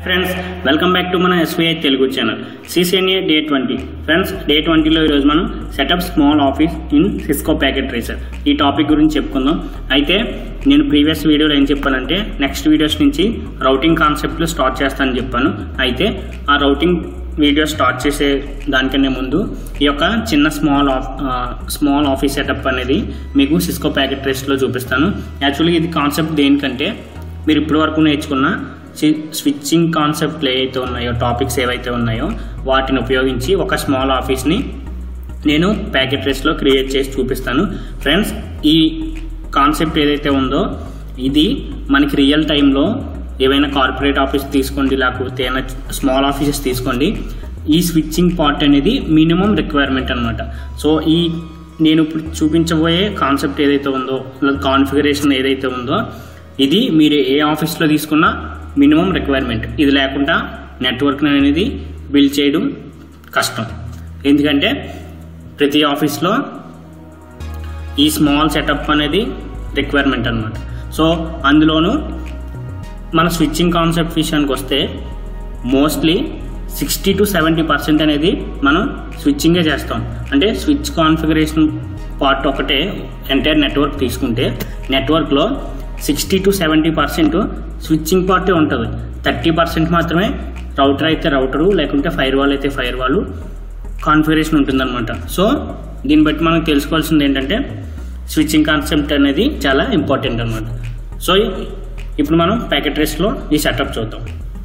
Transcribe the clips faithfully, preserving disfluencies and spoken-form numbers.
Friends welcome back to మన SBI Telugu channel CCNA day twenty. Friends day ట్వంటీలో ఈరోజు మనం setup small office in Cisco packet tracer ఈ topic గురించి చెప్పుకుందాం. అయితే నేను ప్రీవియస్ వీడియోలో ఏం చెప్పానంటే నెక్స్ట్ వీడియోస్ నుంచి రౌటింగ్ కాన్సెప్ట్లు స్టార్ట్ చేస్తానని చెప్పాను. అయితే ఆ రౌటింగ్ వీడియో స్టార్ట్ చేసే దానికన్నా ముందు ఈ యొక్క చిన్న small of small office setup అనేది మీకు సిస్కో ప్యాకెట్ ట్రేసర్లో చూపిస్తాను. యాక్చువల్గా ఇది కాన్సెప్ట్ దేనికంటే మీరు ఇప్పటి వరకు నేర్చుకున్న స్విచ్చింగ్ కాన్సెప్ట్లు ఏవైతే ఉన్నాయో టాపిక్స్ ఏవైతే ఉన్నాయో వాటిని ఉపయోగించి ఒక స్మాల్ ఆఫీస్ని నేను ప్యాకెట్ ట్రేస్లో క్రియేట్ చేసి చూపిస్తాను. ఫ్రెండ్స్ ఈ కాన్సెప్ట్ ఏదైతే ఉందో ఇది మనకి రియల్ టైంలో ఏవైనా కార్పొరేట్ ఆఫీస్ తీసుకోండి, లేకపోతే ఏమైనా స్మాల్ ఆఫీసెస్ తీసుకోండి, ఈ స్విచ్చింగ్ పార్ట్ అనేది మినిమం రిక్వైర్మెంట్ అనమాట. సో ఈ నేను ఇప్పుడు చూపించబోయే కాన్సెప్ట్ ఏదైతే ఉందో కాన్ఫిగరేషన్ ఏదైతే ఉందో ఇది మీరు ఏ ఆఫీస్లో తీసుకున్నా మినిమం రిక్వైర్మెంట్. ఇది లేకుండా నెట్వర్క్ అనేది బిల్డ్ చేయడం కష్టం. ఎందుకంటే ప్రతి ఆఫీస్లో ఈ స్మాల్ సెటప్ అనేది రిక్వైర్మెంట్ అనమాట. సో అందులోనూ మన స్విచ్చింగ్ కాన్సెప్ట్ విషయానికి వస్తే mostly sixty to seventy percent అనేది మనం స్విచ్చింగే చేస్తాం. అంటే స్విచ్ కాన్ఫిగరేషన్ పార్ట్ ఒకటే ఎంటైర్ నెట్వర్క్ తీసుకుంటే నెట్వర్క్లో sixty to seventy percent switching పార్టే ఉంటుంది. థర్టీ పర్సెంట్ మాత్రమే రౌటర్ అయితే రౌటరు, లేకుంటే ఫైర్ వాల్ అయితే ఫైర్ వాల్ కాన్ఫిగరేషన్ ఉంటుందన్నమాట. సో దీన్ని బట్టి మనం తెలుసుకోవాల్సింది ఏంటంటే స్విచ్చింగ్ కాన్సెప్ట్ అనేది చాలా ఇంపార్టెంట్ అనమాట. సో ఇప్పుడు మనం ప్యాకెట్ ట్రేస్లో ఈ సెటప్ చూద్దాం.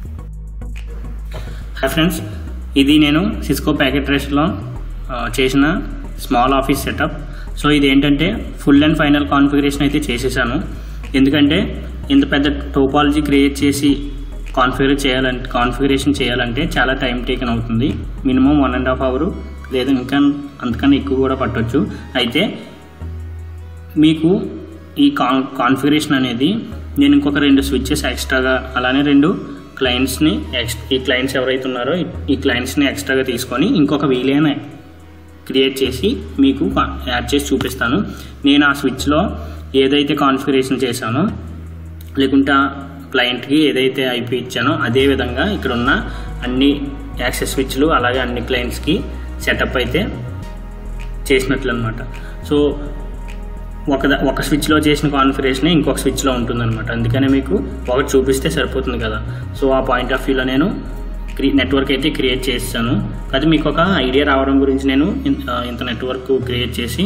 హాయ్ ఫ్రెండ్స్, ఇది నేను సిస్కో ప్యాకెట్ ట్రేస్లో చేసిన స్మాల్ ఆఫీస్ సెటప్. సో ఇది ఏంటంటే ఫుల్ అండ్ ఫైనల్ కాన్ఫిగరేషన్ అయితే చేసేసాను. ఎందుకంటే ఇంత పెద్ద టోపాలజీ క్రియేట్ చేసి కాన్ఫిగర్ చేయాలంటే కాన్ఫిగరేషన్ చేయాలంటే చాలా టైం టేకన్ అవుతుంది. Minimum one and half hour లేదా ఇంకా అంతకన్నా ఎక్కువ కూడా పట్టవచ్చు. అయితే మీకు ఈ కాన్ కాన్ఫిగరేషన్ అనేది నేను ఇంకొక రెండు స్విచ్చెస్ ఎక్స్ట్రాగా, అలానే రెండు క్లయింట్స్ని ఎక్స్ ఈ క్లయింట్స్ ఎవరైతే ఉన్నారో ఈ క్లయింట్స్ని ఎక్స్ట్రాగా తీసుకొని ఇంకొక వీలైన క్రియేట్ చేసి మీకు యాడ్ చేసి చూపిస్తాను. నేను ఆ స్విచ్లో ఏదైతే కాన్ఫిగరేషన్ చేశానో లేకుంటే క్లయింట్కి ఏదైతే ఐపీ ఇచ్చానో అదే విధంగా ఇక్కడ ఉన్న అన్ని యాక్సెస్ స్విచ్లు అలాగే అన్ని క్లయింట్స్కి సెటప్ అయితే చేసినట్లు అనమాట. సో ఒక ఒక స్విచ్లో చేసిన కాన్ఫిగరేషన్ ఇంకొక స్విచ్లో ఉంటుందన్నమాట. అందుకనే మీకు ఒకటి చూపిస్తే సరిపోతుంది కదా. సో ఆ పాయింట్ ఆఫ్ వ్యూలో నేను క్రి నెట్వర్క్ అయితే క్రియేట్ చేస్తాను. అది మీకు ఒక ఐడియా రావడం గురించి నేను ఇంత నెట్వర్క్ క్రియేట్ చేసి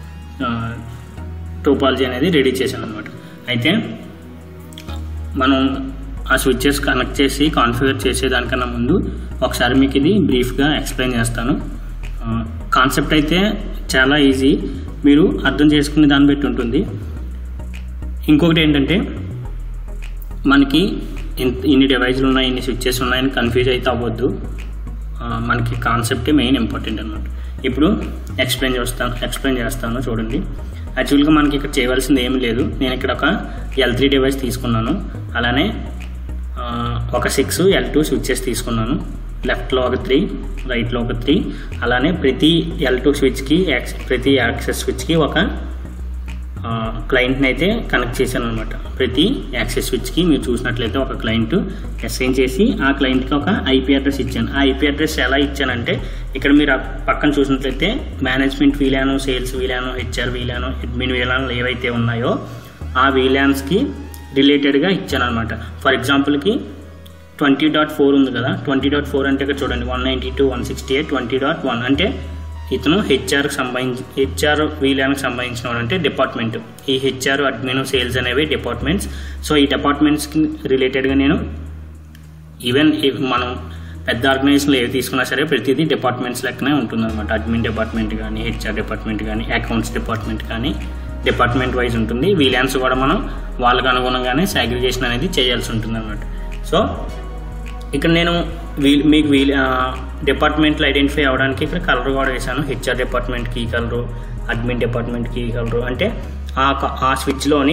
టోపాలజీ అనేది రెడీ చేశాను అనమాట. అయితే మనం ఆ స్విచ్చెస్ కనెక్ట్ చేసి కాన్ఫిగర్ చేసేదానికన్నా ముందు ఒకసారి మీకు ఇది బ్రీఫ్గా ఎక్స్ప్లెయిన్ చేస్తాను. కాన్సెప్ట్ అయితే చాలా ఈజీ, మీరు అర్థం చేసుకునే దాన్ని బట్టి ఉంటుంది. ఇంకొకటి ఏంటంటే మనకి ఇన్ని డివైజులు ఉన్నాయి, ఇన్ని స్విచ్చెస్ ఉన్నాయని కన్ఫ్యూజ్ అయితే అవ్వద్దు. మనకి కాన్సెప్టే మెయిన్ ఇంపార్టెంట్ అనమాట. ఇప్పుడు ఎక్స్ప్లెయిన్ చేస్తాను ఎక్స్ప్లెయిన్ చేస్తాను చూడండి. యాక్చువల్గా మనకి ఇక్కడ చేయవలసింది ఏమీ లేదు. నేను ఇక్కడ ఒక ఎల్ త్రీ డివైస్ తీసుకున్నాను, అలానే ఒక సిక్స్ ఎల్ టూ స్విచ్చెస్ తీసుకున్నాను. లెఫ్ట్లో ఒక త్రీ, రైట్లో ఒక త్రీ, అలానే ప్రతి ఎల్ టూ స్విచ్కి యాక్స్ ప్రతి యాక్సెస్ స్విచ్కి ఒక క్లయింట్ని అయితే కనెక్ట్ చేశాను అనమాట. ప్రతి యాక్సెస్ స్విచ్కి మీరు చూసినట్లయితే ఒక క్లయింట్ అసైన్ చేసి ఆ క్లయింట్కి ఒక ఐపీ అడ్రస్ ఇచ్చాను. ఆ ఐపీ అడ్రస్ ఎలా ఇచ్చానంటే ఇక్కడ మీరు పక్కన చూసినట్లయితే management VLAN, sales VLAN, HR VLAN, admin VLAN ఏవైతే ఉన్నాయో ఆ వీలాన్స్కి రిలేటెడ్గా ఇచ్చాను అనమాట. ఫర్ ఎగ్జాంపుల్కి ట్వంటీ డాట్ ఫోర్ ఉంది కదా, ట్వంటీ డాట్ ఫోర్ అంటే ఇక్కడ చూడండి one ninety two one sixty eight twenty dot one అంటే ఇతను హెచ్ఆర్కి సంబంధించి హెచ్ఆర్ వీలానికి సంబంధించిన వాడు అంటే డిపార్ట్మెంట్. ఈ హెచ్ఆర్, అడ్మిన్, సేల్స్ అనేవి డిపార్ట్మెంట్స్. సో ఈ డిపార్ట్మెంట్స్కి రిలేటెడ్గా నేను ఈవెన్ మనం పెద్ద ఆర్గనైజేషన్లో ఏవి తీసుకున్నా సరే ప్రతిదీ డిపార్ట్మెంట్స్ లెక్కనే ఉంటుందన్నమాట. అడ్మిన్ డిపార్ట్మెంట్ కానీ, హెచ్ఆర్ డిపార్ట్మెంట్ కానీ, అకౌంట్స్ డిపార్ట్మెంట్ కానీ డిపార్ట్మెంట్ వైజ్ ఉంటుంది. వీలాన్స్ కూడా మనం వాళ్ళకి అనుగుణంగానే సాగ్రిగేషన్ అనేది చేయాల్సి ఉంటుంది అన్నమాట. సో ఇక్కడ నేను వీల్ మీకు వీల్ డిపార్ట్మెంట్లు ఐడెంటిఫై అవ్వడానికి ఇక్కడ కలర్ కూడా వేసాను. హెచ్ఆర్ డిపార్ట్మెంట్కి ఈ కలరు, అడ్మిన్ డిపార్ట్మెంట్కి ఈ కలరు. అంటే ఆ ఆ స్విచ్లోని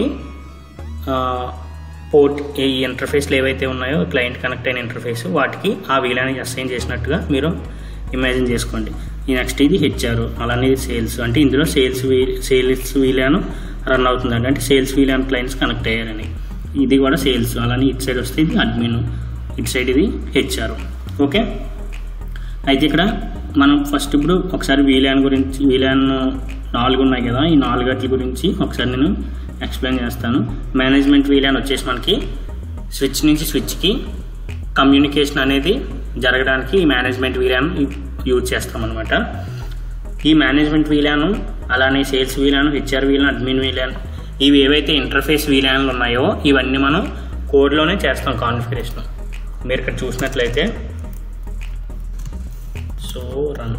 పోర్ట్ ఈ ఇంటర్ఫేస్లు ఏవైతే ఉన్నాయో క్లయింట్ కనెక్ట్ అయిన ఇంటర్ఫేస్ వాటికి ఆ వీలానికి అసైన్ చేసినట్టుగా మీరు ఇమాజిన్ చేసుకోండి. ఈ నెక్స్ట్ ఇది హెచ్ఆర్, అలానే సేల్స్. అంటే ఇందులో sales V sales VLAN run అవుతుందండి. అంటే సేల్స్ వీలాన్ క్లయింట్స్ కనెక్ట్ అయ్యారని. ఇది కూడా సేల్స్. అలానే ఇటు సైడ్ వస్తే ఇది అడ్మిన్. ఇటు సైడ్ ఇది హెచ్ఆర్. ఓకే, అయితే ఇక్కడ మనం ఫస్ట్ ఇప్పుడు ఒకసారి వీలాన్ గురించి, వీలాన్ నాలుగు ఉన్నాయి కదా, ఈ నాలుగట్ల గురించి ఒకసారి నేను ఎక్స్ప్లెయిన్ చేస్తాను. మేనేజ్మెంట్ వీలాన్ వచ్చేసి మనకి స్విచ్ నుంచి స్విచ్కి కమ్యూనికేషన్ అనేది జరగడానికి ఈ మేనేజ్మెంట్ వీలాన్ యూజ్ చేస్తామన్నమాట. ఈ మేనేజ్మెంట్ వీలాను, అలానే sales VLAN, HR VLAN, admin VLAN, ఇవి ఏవైతే ఇంటర్ఫేస్ వీలాన్లు ఉన్నాయో ఇవన్నీ మనం కోడ్లోనే చేస్తాం కాన్ఫిగరేషన్. మీరు ఇక్కడ చూసినట్లయితే సో రన్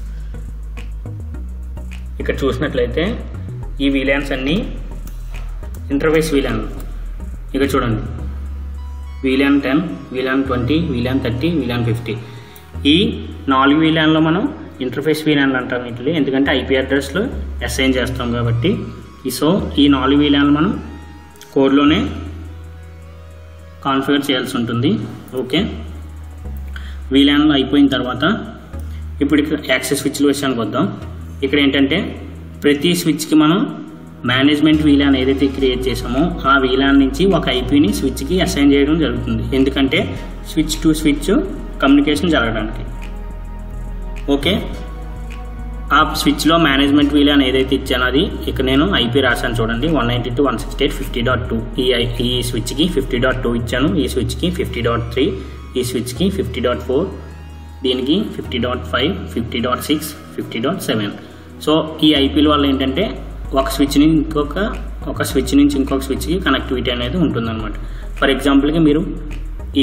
ఇక్కడ చూసినట్లయితే ఈ వీలాన్స్ అన్నీ ఇంటర్ఫేస్ వీలాన్. ఇక్కడ చూడండి, VLAN ten, VLAN twenty, VLAN thirty, VLAN fifty. ఈ నాలుగు వీలాన్లో మనం ఇంటర్ఫేస్ వీలాన్లు అంటాం వీటిని, ఎందుకంటే ఐపీ అడ్రస్లో అసైన్ చేస్తాం కాబట్టి. సో ఈ నాలుగు వీలాన్లు మనం కోడ్లోనే కాన్ఫిగర్ చేయాల్సి ఉంటుంది. ఓకే, వీలాన్లు అయిపోయిన తర్వాత ఇప్పుడు ఇక్కడ యాక్సెస్ స్విచ్ల విషయానికి వద్దాం. ఇక్కడ ఏంటంటే ప్రతి స్విచ్కి మనం మేనేజ్మెంట్ వీలాన్ ఏదైతే క్రియేట్ చేసామో ఆ వీలాన్ నుంచి ఒక ఐపీని స్విచ్కి అసైన్ చేయడం జరుగుతుంది, ఎందుకంటే స్విచ్ టు స్విచ్ కమ్యూనికేషన్ జరగడానికి. ఓకే, ఆ స్విచ్లో మేనేజ్మెంట్ వీలాన్ ఏదైతే ఇచ్చానో అది ఇక్కడ నేను ఐపీ రాశాను చూడండి, one ninety two dot one sixty eight dot fifty dot two. ఈ ఈ స్విచ్కి ఫిఫ్టీ డాట్ టూ ఇచ్చాను, ఈ స్విచ్కి ఫిఫ్టీ డాట్ త్రీ, ఈ స్విచ్కి ఫిఫ్టీ డాట్ ఫోర్, దీనికి fifty dot five, fifty dot six, fifty dot seven. So ఈ ఐపీల వల్ల ఏంటంటే ఒక స్విచ్ నుంచి ఇంకొక ఒక స్విచ్ నుంచి ఇంకొక స్విచ్కి కనెక్టివిటీ అనేది ఉంటుందన్నమాట. ఫర్ ఎగ్జాంపుల్గా మీరు ఈ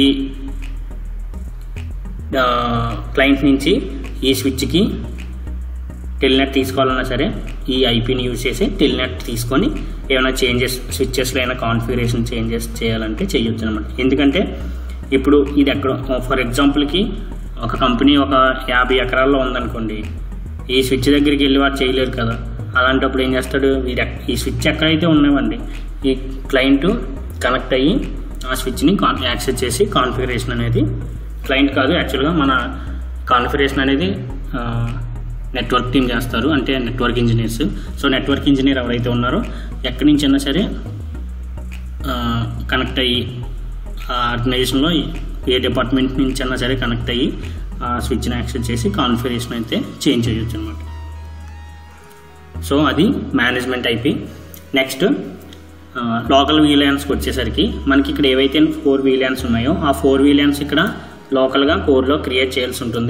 క్లయింట్ నుంచి ఈ స్విచ్కి టెల్నెట్ తీసుకోవాలన్నా సరే ఈ ఐపీని యూజ్ చేసి టెల్నెట్ తీసుకొని ఏమైనా చేంజెస్ స్విచ్చెస్లో అయినా కాన్ఫిగరేషన్ చేంజెస్ చేయాలంటే చేయొచ్చు అనమాట. ఎందుకంటే ఇప్పుడు ఇది ఎక్కడ, ఫర్ ఎగ్జాంపుల్కి ఒక కంపెనీ ఒక యాభై ఎకరాల్లో ఉందనుకోండి, ఈ స్విచ్ దగ్గరికి వెళ్ళి వాడు చేయలేరు కదా. అలాంటప్పుడు ఏం చేస్తాడు, వీడు ఈ స్విచ్ ఎక్కడైతే ఉన్నామండి ఈ క్లయింట్ కనెక్ట్ అయ్యి ఆ స్విచ్ని కాన్ యాక్సెస్ చేసి కాన్ఫిగరేషన్ అనేది, క్లయింట్ కాదు యాక్చువల్గా మన కాన్ఫిగరేషన్ అనేది నెట్వర్క్ టీమ్ చేస్తారు, అంటే network engineers. So network engineer ఎవరైతే ఉన్నారో ఎక్కడి నుంచి అయినా సరే కనెక్ట్ అయ్యి ఆ ఆర్గనైజేషన్లో ఏ డిపార్ట్మెంట్ నుంచి అయినా సరే కనెక్ట్ అయ్యి ఆ స్విచ్ని యాక్సెస్ చేసి కాన్ఫిగరేషన్ అయితే చేంజ్ చేయొచ్చు అనమాట. సో అది మేనేజ్మెంట్ ఐపీ. నెక్స్ట్ లోకల్ వీలాన్స్కి వచ్చేసరికి మనకి ఇక్కడ ఏవైతే ఫోర్ వీలాన్స్ ఉన్నాయో ఆ ఫోర్ వీలాన్స్ ఇక్కడ లోకల్గా కోర్లో క్రియేట్ చేయాల్సి ఉంటుంది.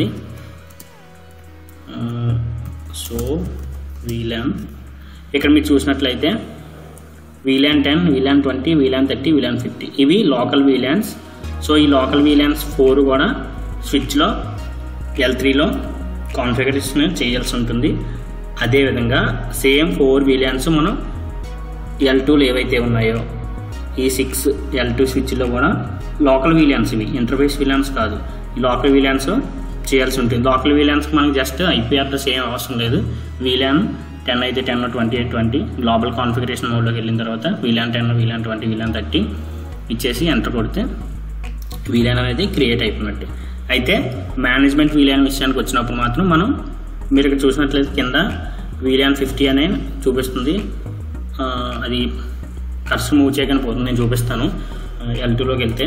సో వీలాన్ ఇక్కడ మీరు చూసినట్లయితే VLAN ten, VLAN twenty, VLAN thirty, VLAN fifty ఇవి లోకల్ వీలాన్స్. సో ఈ లోకల్ వీలాన్స్ ఫోర్ కూడా స్విచ్లో ఎల్ త్రీలో కాన్ఫిగరేషన్ చేయాల్సి ఉంటుంది. అదేవిధంగా సేమ్ ఫోర్ వీలాన్స్ మనం ఎల్ టూలు ఏవైతే ఉన్నాయో ఈ సిక్స్ ఎల్ టూ స్విచ్లో కూడా లోకల్ వీలాన్స్, ఇవి ఇంటర్ఫేస్ వీలాన్స్ కాదు, ఈ లోకల్ వీలాన్స్ చేయాల్సి ఉంటుంది. లోకల్ వీలాన్స్కి మనకి జస్ట్ ఐపీ అడ్రస్ ఏం అవసరం లేదు. వీలాన్ టెన్ అయితే టెన్, ట్వంటీ అయితే ట్వంటీ, గ్లోబల్ కాన్ఫిగరేషన్ మోడ్లోకి వెళ్ళిన తర్వాత VLAN ten, VLAN twenty, VLAN thirty ఇచ్చేసి ఎంటర్ కొడితే వీలాన్ అనేది క్రియేట్ అయిపోయినట్టు. అయితే మేనేజ్మెంట్ వీలాన్ విషయానికి వచ్చినప్పుడు మాత్రం మనం మీరు ఇక్కడ చూసినట్లయితే కింద వీలాన్ ఫిఫ్టీ అనే చూపిస్తుంది, అది కర్సర్ మూవ్ చేయగానే పోతుంది. నేను చూపిస్తాను. ఎల్ టూలోకి వెళ్తే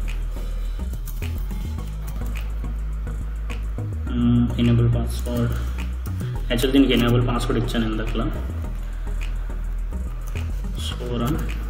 ఎనేబుల్ పాస్వర్డ్, యాక్చువల్ దీనికి ఎనేబుల్ పాస్వర్డ్ ఇచ్చాను ఇందాకలా. సోరా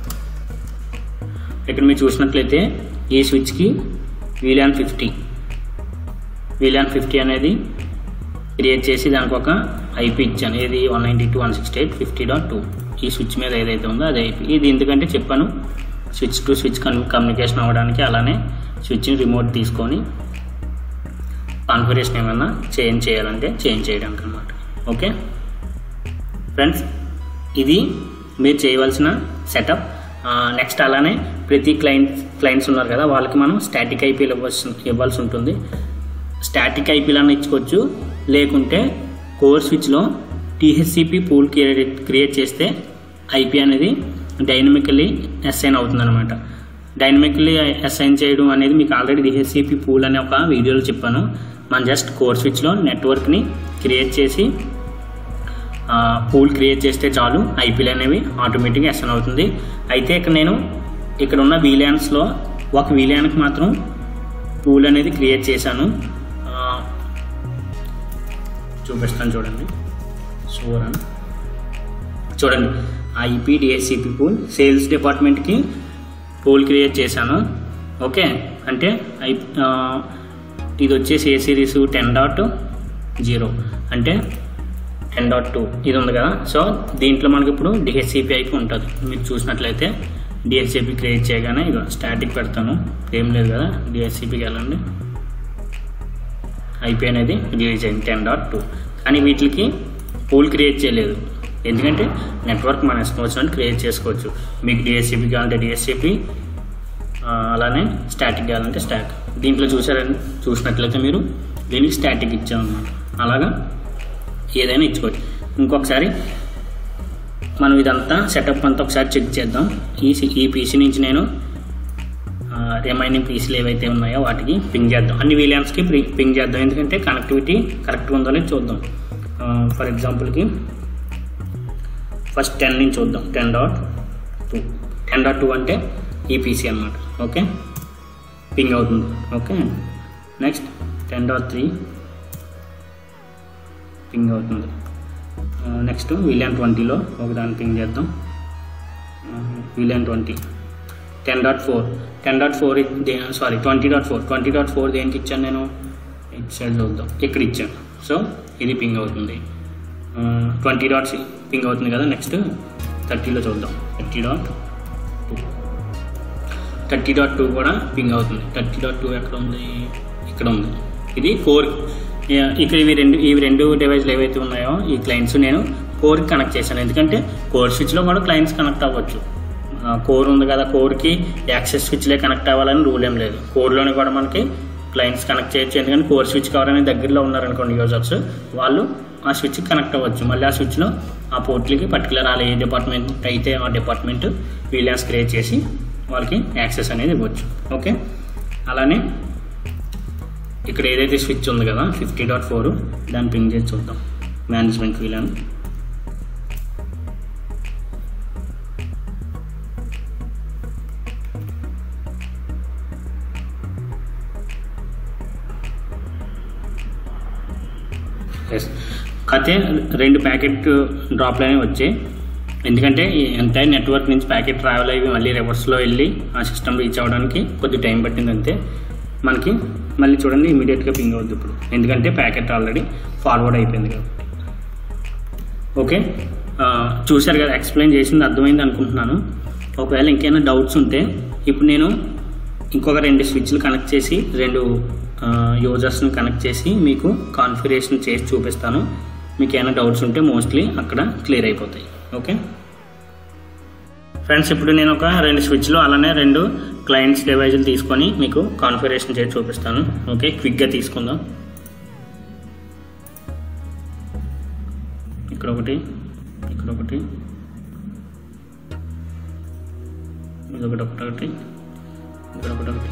ఇక్కడ మీరు చూసినట్లయితే ఈ స్విచ్కి వీలాన్ ఫిఫ్టీ వీలాన్ ఫిఫ్టీ అనేది క్రియేట్ చేసి దానికి ఒక ఐపీ ఇచ్చాను, ఏది one ninety two dot one sixty eight dot fifty dot two. ఈ స్విచ్ మీద ఏదైతే ఉందో అది ఐపీ. ఇది ఎందుకంటే చెప్పాను స్విచ్ టు స్విచ్ కమ్యూనికేషన్ అవ్వడానికి, అలానే స్విచ్ని రిమోట్ తీసుకొని కాన్ఫిగరేషన్ ఏమైనా చేంజ్ చేయాలంటే చేంజ్ చేయడానికి అనమాట. ఓకే ఫ్రెండ్స్, ఇది మీరు చేయవలసిన సెటప్. నెక్స్ట్ అలానే ప్రతి క్లయింట్ క్లయింట్స్ ఉన్నారు కదా వాళ్ళకి మనం స్టాటిక్ ఐపీలు ఇవ్వాల్సి ఇవ్వాల్సి ఉంటుంది. స్టాటిక్ ఐపీలను ఇచ్చుకోవచ్చు, లేకుంటే కోర్ స్విచ్లో టీహెచ్సిపి పూల్ క్రియేట్ క్రియేట్ చేస్తే ఐపీ అనేది డైనమికల్లీ అసైన్ అవుతుంది అనమాట. డైనమికల్లీ అసైన్ చేయడం అనేది మీకు ఆల్రెడీ టీహెచ్సిపి పూల్ అనే ఒక వీడియోలో చెప్పాను. మనం జస్ట్ కోర్ స్విచ్లో నెట్వర్క్ని క్రియేట్ చేసి పూల్ క్రియేట్ చేస్తే చాలు, ఐపీలు అనేవి ఆటోమేటిక్గా అసైన్ అవుతుంది. అయితే ఇక్కడ నేను ఇక్కడ ఉన్న వీలాన్స్లో ఒక వీలాన్కి మాత్రం పూల్ అనేది క్రియేట్ చేశాను, చూపిస్తాను చూడండి. సోరన్ చూడండి, ఐపీ డిహెచ్సిపి పూల్ సేల్స్ డిపార్ట్మెంట్కి పూల్ క్రియేట్ చేశాను. ఓకే, అంటే ఐ ఇది వచ్చేసి A series ten dot zero అంటే టెన్ డాట్ టూ ఇది ఉంది కదా. సో దీంట్లో మనకి ఇప్పుడు డిహెచ్సిపి ఐపీ ఉంటుంది. మీరు చూసినట్లయితే డిహెచ్సిపి క్రియేట్ చేయగానే ఇక స్టాటిక్ పెడతాను, ఏం లేదు కదా. డిహెచ్సిపికి వెళ్ళండి, ఐపీ అనేది రిలీజ్ అయింది టెన్ డాట్ టూ. కానీ వీటికి పూల్ క్రియేట్ చేయలేదు, ఎందుకంటే నెట్వర్క్ మన ఇష్టం వచ్చినట్టు క్రియేట్ చేసుకోవచ్చు. మీకు డిహెచ్సిపి కావాలంటే డిహెచ్సిపి, అలానే స్టాటిక్ కావాలంటే స్టాక్. దీంట్లో చూసారని చూసినట్లయితే మీరు దీనికి స్టాటిక్ ఇచ్చామన్నమాట. అలాగా ఏదైనా ఇచ్చుకోవచ్చు. ఇంకొకసారి మనం ఇదంతా సెటప్ అంతా ఒకసారి చెక్ చేద్దాం. ఈ ఈ పీసీ నుంచి నేను రిమైనింగ్ పీసీలు ఏవైతే ఉన్నాయో వాటికి పింగ్ చేద్దాం, అన్ని వీలియన్స్కి పింగ్ చేద్దాం, ఎందుకంటే కనెక్టివిటీ కరెక్ట్గా ఉందో లేదో చూద్దాం. ఫర్ ఎగ్జాంపుల్కి ఫస్ట్ టెన్ నుంచి చూద్దాం. Ten dot two ten dot two అంటే ఈ పీసీ అనమాట. ఓకే, పింగ్ అవుతుంది. Okay, next ten dot three ping అవుతుంది. నెక్స్ట్ విలియన్ ట్వంటీలో ఒకదాన్ని పింగ్ చేద్దాం. VLAN twenty ten dot four ten dot four sorry twenty dot four twenty dot four దేనికి ఇచ్చాను నేను, ఇటు సైడ్ చూద్దాం, ఇక్కడ ఇచ్చాను. సో ఇది పింగ్ అవుతుంది. ట్వంటీ డాట్స్ పింగ్ అవుతుంది కదా. నెక్స్ట్ థర్టీలో చూద్దాం. Thirty dot two thirty dot two కూడా పింగ్ అవుతుంది. థర్టీ డాట్ టూ ఎక్కడ ఉంది, ఇక్కడ ఉంది. ఇది కోర్. ఇక్కడ ఇవి రెండు ఇవి రెండు డివైస్లు ఏవైతే ఉన్నాయో ఈ క్లయింట్స్ నేను కోర్కి కనెక్ట్ చేశాను, ఎందుకంటే కోర్ స్విచ్లో కూడా క్లయింట్స్ కనెక్ట్ అవ్వచ్చు. కోర్ ఉంది కదా, కోర్కి యాక్సెస్ స్విచ్లే కనెక్ట్ అవ్వాలని రూల్ ఏం లేదు. కోర్లోనే కూడా మనకి క్లయింట్స్ కనెక్ట్ చేయొచ్చు, ఎందుకంటే కోర్ స్విచ్ కావాలని దగ్గరలో ఉన్నారనుకోండి యూజర్స్, వాళ్ళు ఆ స్విచ్కి కనెక్ట్ అవ్వచ్చు. మళ్ళీ ఆ స్విచ్లో ఆ పోర్ట్లకి పర్టికులర్ వాళ్ళు ఏ డిపార్ట్మెంట్ అయితే ఆ డిపార్ట్మెంట్ వీలియన్స్ క్రియేట్ చేసి వాళ్ళకి యాక్సెస్ అనేది ఇవ్వచ్చు. ఓకే, అలానే ఇక్కడ ఏదైతే స్విచ్ ఉంది కదా ఫిఫ్టీ డాట్ ఫోర్ దాన్ని పింగ్ చేసి చూద్దాం. మేనేజ్మెంట్ వీలియన్ ఎస్ కాకపోతే రెండు ప్యాకెట్ డ్రాప్లనే వచ్చాయి, ఎందుకంటే ఎంటైర్ నెట్వర్క్ నుంచి ప్యాకెట్ ట్రావెల్ అయ్యి మళ్ళీ రివర్స్లో వెళ్ళి ఆ సిస్టమ్ రీచ్ అవ్వడానికి కొద్ది టైం పట్టింది అంతే. మనకి మళ్ళీ చూడండి ఇమీడియట్గా పింగ్ అవుద్ది ఇప్పుడు, ఎందుకంటే ప్యాకెట్ ఆల్రెడీ ఫార్వర్డ్ అయిపోయింది కాబట్టి. ఓకే, చూశారు కదా, ఎక్స్ప్లెయిన్ చేసింది అర్థమైంది అనుకుంటున్నాను. ఒకవేళ ఇంకేమైనా డౌట్స్ ఉంటే ఇప్పుడు నేను ఇంకొక రెండు స్విచ్లు కనెక్ట్ చేసి రెండు యూజర్స్ని కనెక్ట్ చేసి మీకు కాన్ఫిగరేషన్ చేసి చూపిస్తాను. మీకు ఏమైనా డౌట్స్ ఉంటే మోస్ట్లీ అక్కడ క్లియర్ అయిపోతాయి. ఓకే ఫ్రెండ్స్, ఇప్పుడు నేను ఒక రెండు స్విచ్లు అలానే రెండు క్లయింట్స్ డివైజులు తీసుకొని మీకు కాన్ఫిగరేషన్ చేసి చూపిస్తాను. ఓకే, క్విక్గా తీసుకుందాం. ఇక్కడ ఒకటి, ఇక్కడ ఒకటి, ఇదొకటి ఒకటి, ఇక్కడ ఒకటి ఒకటి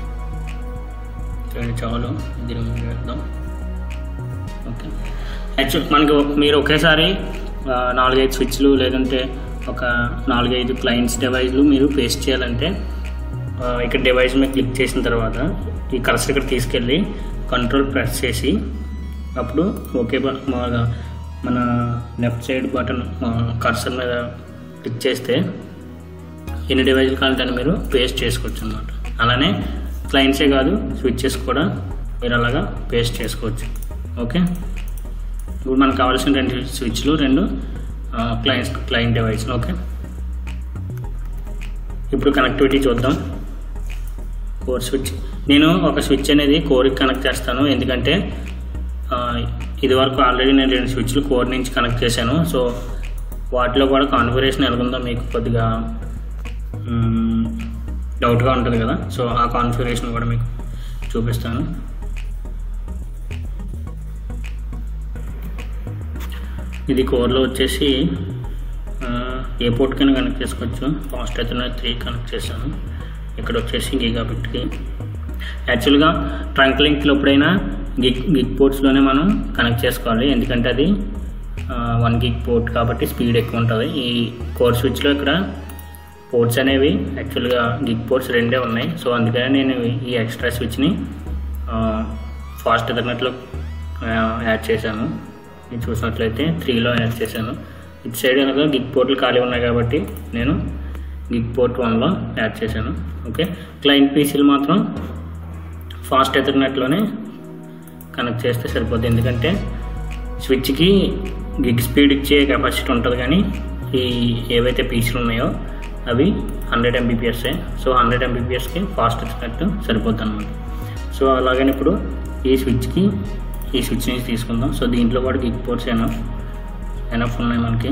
చాలు, ఇది రిమూవ్ చేద్దాం. ఓకే, యాక్చువల్ మనకి మీరు ఒకేసారి నాలుగైదు స్విచ్లు లేదంటే ఒక నాలుగైదు క్లయింట్స్ డివైస్లు మీరు పేస్ట్ చేయాలంటే ఇక్కడ డివైస్ మీద క్లిక్ చేసిన తర్వాత ఈ కర్సర్ ఇక్కడ తీసుకెళ్ళి కంట్రోల్ ప్రెస్ చేసి అప్పుడు ఓకే మన లెఫ్ట్ సైడ్ బటన్ కర్సర్ మీద క్లిక్ చేస్తే ఎన్ని డివైస్లు కావాలంటే మీరు పేస్ట్ చేసుకోవచ్చు అన్నమాట. అలానే క్లయింట్సే కాదు స్విచ్చెస్ కూడా మీరు అలాగా పేస్ట్ చేసుకోవచ్చు. ఓకే, ఇప్పుడు మనకు కావాల్సిన రెండు స్విచ్లు రెండు క్లయింట్స్ క్లయింట్ డివైస్లు. ఓకే, ఇప్పుడు కనెక్టివిటీ చూద్దాం. కోర్ స్విచ్ నేను ఒక స్విచ్ అనేది కోర్కి కనెక్ట్ చేస్తాను, ఎందుకంటే ఇది వరకు ఆల్రెడీ నేను రెండు స్విచ్లు కోర్ నుంచి కనెక్ట్ చేశాను. సో వాటిలో కూడా కాన్ఫిగరేషన్ ఎలాగుందో మీకు కొద్దిగా డౌట్గా ఉంటుంది కదా, సో ఆ కాన్ఫిగరేషన్ కూడా మీకు చూపిస్తాను. ఇది కోర్లో వచ్చేసి ఏ పోర్ట్కైనా కనెక్ట్ చేసుకోవచ్చు. ఫాస్ట్ అయితే త్రీ కనెక్ట్ చేశాను. ఇక్కడ వచ్చేసి గిగాబిట్కి. యాక్చువల్గా ట్రంక్ లింక్లో ఎప్పుడైనా గిగ్ గిగ్ పోర్ట్స్లోనే మనం కనెక్ట్ చేసుకోవాలి, ఎందుకంటే అది వన్ గిగ్ పోర్ట్ కాబట్టి స్పీడ్ ఎక్కువ ఉంటుంది. ఈ కోర్ స్విచ్లో ఇక్కడ పోర్ట్స్ అనేవి యాక్చువల్గా గిగ్ పోర్ట్స్ రెండే ఉన్నాయి. సో అందుకని నేను ఈ ఎక్స్ట్రా స్విచ్ని ఫాస్ట్ ఎథర్నెట్లో యాడ్ చేశాను. ఇది చూసినట్లయితే త్రీలో యాడ్ చేశాను. ఇటు సైడ్ కనుక గిగ్ పోర్ట్లు ఖాళీ ఉన్నాయి కాబట్టి నేను గిగ్ పోర్ట్ వన్లో యాడ్ చేశాను. ఓకే, క్లయింట్ పీసీలు మాత్రం ఫాస్ట్ ఎథర్నెట్లోనే కనెక్ట్ చేస్తే సరిపోద్ది. ఎందుకంటే స్విచ్కి గిగ్ స్పీడ్ ఇచ్చే కెపాసిటీ ఉంటుంది, కానీ ఈ ఏవైతే పీసీలు ఉన్నాయో అవి హండ్రెడ్ ఎంబీపీఎస్ఏ. సో హండ్రెడ్ ఎంబీపీఎస్కి ఫాస్ట్ ఎథర్నెట్ సరిపోద్ది అనమాట. సో అలాగని ఇప్పుడు ఈ స్విచ్కి ఈ స్విచ్ నుంచి తీసుకుందాం. సో దీంట్లో కూడా గిగ్ పోర్ట్స్ ఎనఫ్ ఎనఫ్ ఉన్నాయి మనకి.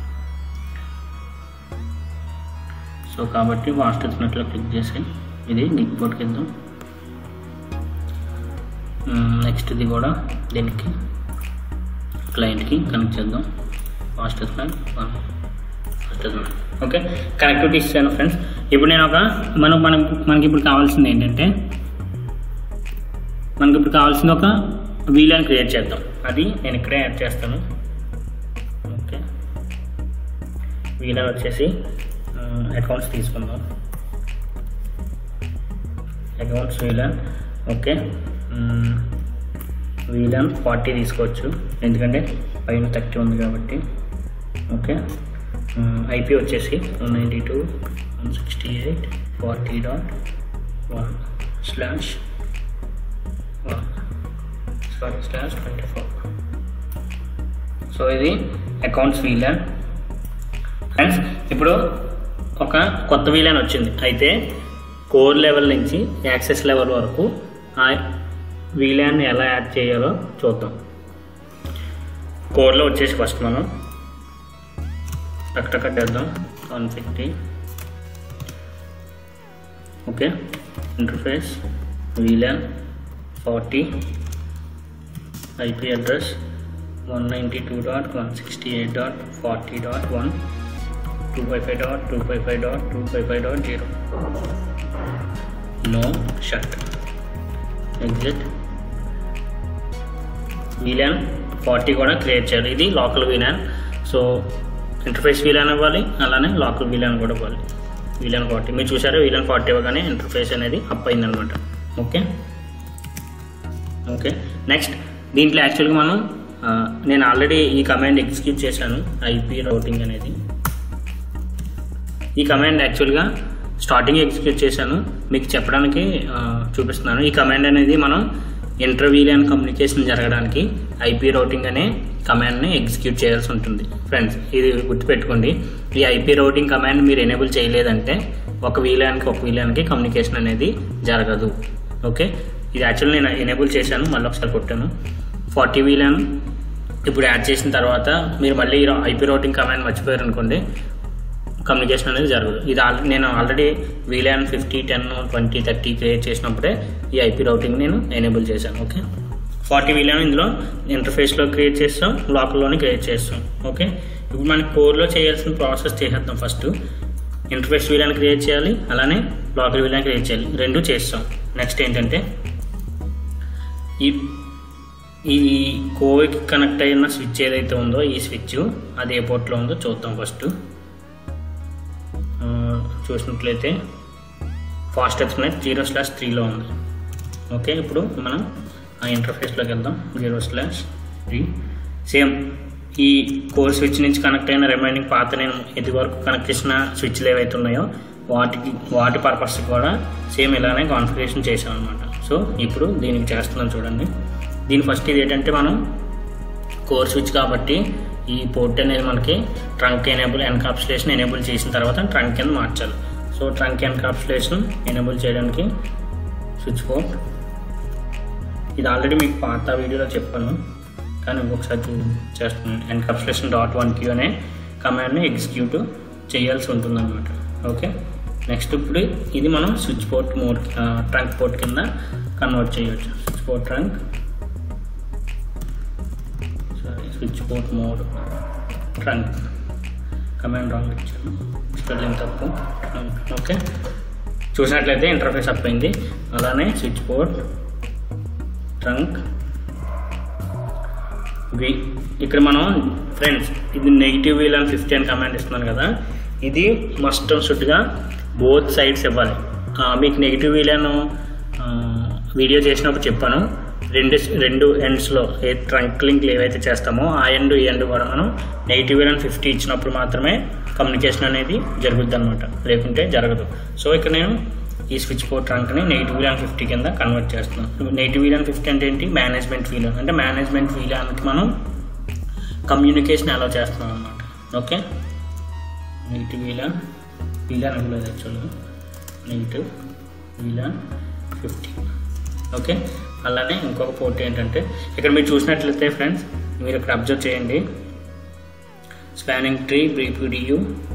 సో కాబట్టి ఫాస్ట్ ఎథర్నెట్లో క్లిక్ చేసి ఇది గిగ్ పోర్ట్కి ఇద్దాం. నెక్స్ట్ ఇది కూడా దీనికి క్లయింట్కి కనెక్ట్ చేద్దాం. Fast ethernet one fast ethernet. Okay, connectivity ఇస్తాను ఫ్రెండ్స్. ఇప్పుడు నేను ఒక మనం మనం మనకి ఇప్పుడు కావాల్సింది ఏంటంటే మనకి ఇప్పుడు కావాల్సింది ఒక వీలాన్ క్రియేట్ చేద్దాం. అది నేను ఇక్కడే యాడ్ చేస్తాను. ఓకే, వీలాన్ వచ్చేసి అకౌంట్స్ తీసుకుందాం. Accounts VLAN. Okay, VLAN forty తీసుకోవచ్చు ఎందుకంటే పైన థర్టీ ఉంది కాబట్టి. ఓకే, ఐపీ వచ్చేసి one ninety two one sixty eight forty dot one slash one sorry slash twenty four. So ఇది అకౌంట్స్ వీలాన్ ఫ్రెండ్స్. ఇప్పుడు ఒక కొత్త వీలాన్ వచ్చింది. అయితే కోర్ లెవెల్ నుంచి యాక్సెస్ లెవెల్ వరకు ఆ వీలాన్ ఎలా యాడ్ చేయాలో చూద్దాం. కోర్లో వచ్చేసి ఫస్ట్ మనం టక్ టక్ కట్టేద్దాం. One fifty. Okay, interface VLAN forty, IP address one ninety two dot one sixty eight dot forty dot one two five five dot two five five dot two five five dot zero. No shut exit. VLAN forty కూడా create చేయాలి. ఇది local VLAN. So interface VLAN ఇవ్వాలి, అలానే local VLAN కూడా ఇవ్వాలి. VLAN forty మీరు చూసారా, VLAN forty ఇవ్వగానే ఇంటర్ఫేస్ అనేది అప్ అయిందనమాట. ఓకే ఓకే నెక్స్ట్ దీంట్లో యాక్చువల్గా మనం నేను ఆల్రెడీ ఈ కమాండ్ ఎగ్జిక్యూట్ చేశాను. ఐపీ రౌటింగ్ అనేది ఈ కమాండ్ యాక్చువల్గా స్టార్టింగ్ ఎగ్జిక్యూట్ చేశాను, మీకు చెప్పడానికి చూపిస్తున్నాను. ఈ కమాండ్ అనేది మనం ఇంటర్ వీలాన్ కమ్యూనికేషన్ జరగడానికి ఐపీ రౌటింగ్ అనే కమాండ్ని ఎగ్జిక్యూట్ చేయాల్సి ఉంటుంది ఫ్రెండ్స్. ఇది గుర్తుపెట్టుకోండి. ఈ ఐపీ రౌటింగ్ కమాండ్ మీరు ఎనేబుల్ చేయలేదంటే ఒక వీలాన్కి ఒక వీలాన్కి కమ్యూనికేషన్ అనేది జరగదు. ఓకే, ఇది యాక్చువల్లీ నేను ఎనేబుల్ చేశాను, మళ్ళీ ఒకసారి కొట్టాను. ఫార్టీ వీలాన్ ఇప్పుడు యాడ్ చేసిన తర్వాత మీరు మళ్ళీ ఐపీ రౌటింగ్ కమాండ్ మర్చిపోయారు అనుకోండి, కమ్యూనికేషన్ అనేది జరగదు. ఇది ఆల్ నేను already VLAN fifty ten twenty thirty create చేసినప్పుడే ఈ ఐపీ రౌటింగ్ నేను ఎనేబుల్ చేశాను. ఓకే, ఫార్టీ వీలాన్ ఇందులో ఇంటర్ఫేస్లో క్రియేట్ చేస్తాం, లోకల్లోనే క్రియేట్ చేస్తాం. ఓకే, ఇప్పుడు మనకి కోర్లో చేయాల్సిన ప్రాసెస్ చేసేద్దాం. ఫస్ట్ ఇంటర్ఫేస్ వీలాన్ క్రియేట్ చేయాలి, అలానే లోకల్ వీలాన్ క్రియేట్ చేయాలి, రెండు చేస్తాం. నెక్స్ట్ ఏంటంటే ఈ ఈ కోర్కి కనెక్ట్ అయిన స్విచ్ ఏదైతే ఉందో ఈ స్విచ్ అది ఏ పోర్ట్లో ఉందో చూద్దాం. ఫస్ట్ చూసినట్లయితే ఫాస్ట్ ఎథర్నెట్ జీరో స్లాష్ త్రీలో ఉంది. ఓకే, ఇప్పుడు మనం ఆ ఇంటర్ఫేస్లోకి వెళ్దాం. జీరో స్లాష్ త్రీ సేమ్ ఈ కోర్ స్విచ్ నుంచి కనెక్ట్ అయిన రిమైనింగ్ పాత నేను ఇది వరకు కనెక్ట్ చేసిన స్విచ్లు ఏవైతే ఉన్నాయో వాటికి వాటి పర్పస్కి కూడా సేమ్ ఇలానే కాన్ఫిగరేషన్ చేసాం అనమాట. సో ఇప్పుడు దీనికి చేస్తున్నాం చూడండి. దీని ఫస్ట్ ఇది ఏంటంటే మనం కోర్ స్విచ్ కాబట్టి ఈ పోర్ట్ అనేది మనకి ట్రంక్ ఎనేబుల్ ఎన్కాప్సులేషన్ ఎనేబుల్ చేసిన తర్వాత ట్రంక్ కింద మార్చాలి. సో ట్రంక్ ఎన్కాప్సులేషన్ ఎనేబుల్ చేయడానికి స్విచ్ పోర్ట్ ఇది ఆల్రెడీ మీకు పాత వీడియోలో చెప్పాను, కానీ ఇంకొకసారి చేస్తున్నాను. ఎన్కాప్సులేషన్ డాట్ వన్ క్యూ అనే కమాండ్ని ఎగ్జిక్యూట్ చేయాల్సి ఉంటుందన్నమాట. ఓకే, నెక్స్ట్ ఇప్పుడు ఇది మనం switch port mode trunk port కింద కన్వర్ట్ చేయవచ్చు. Switch port trunk sorry switch port mode trunk command wrong ఇచ్చాను, స్పెల్లింగ్ తప్పు. ఓకే, చూసినట్లయితే ఇంటర్ఫేస్ అప్ అయింది. అలానే స్విచ్ పోర్ట్ ట్రంక్ వి ఇక్కడ మనం ఫ్రెండ్స్ ఇది నెగిటివ్ వీలాన్ ఫిఫ్టీ అని కమాండ్ ఇస్తున్నాను కదా, ఇది మస్ట్ అండ్ షుడ్గా బోత్ సైడ్స్ ఇవ్వాలి. మీకు నెగిటివ్ వీలాన్ వీడియో చేసినప్పుడు చెప్పాను, రెండు రెండు ఎండ్స్లో ఏ ట్రంక్ లింక్లు ఏవైతే చేస్తామో ఆ ఎండ్ ఈ ఎండ్ కూడా మనం నెగిటివ్ వీలాన్ ఫిఫ్టీ ఇచ్చినప్పుడు మాత్రమే కమ్యూనికేషన్ అనేది జరుగుద్ది అనమాట, లేకుంటే జరగదు. సో ఇక్కడ నేను ఈ స్విచ్ పోర్ట్ ట్రంక్ని నెగిటివ్ వీలాన్ ఫిఫ్టీ కింద కన్వర్ట్ చేస్తున్నాను. నెగిటివ్ వీలాన్ ఫిఫ్టీ అంటే ఏంటి? Management VLAN. అంటే మేనేజ్మెంట్ వీలాన్కి మనం కమ్యూనికేషన్ అలౌ చేస్తున్నాం అనమాట. ఓకే, నెగిటివ్ వీలాన్ వీలాన్ అవ్వలేదు యాక్చువల్గా, నెగిటివ్ వీలాన్ ఫిఫ్టీ. ఓకే, అలానే ఇంకొక పోర్ట్ ఏంటంటే ఇక్కడ మీరు చూసినట్లయితే ఫ్రెండ్స్, మీరు ఇక్కడ అబ్జర్వ్ చేయండి, స్పానింగ్ ట్రీ బ్రీపీడియూ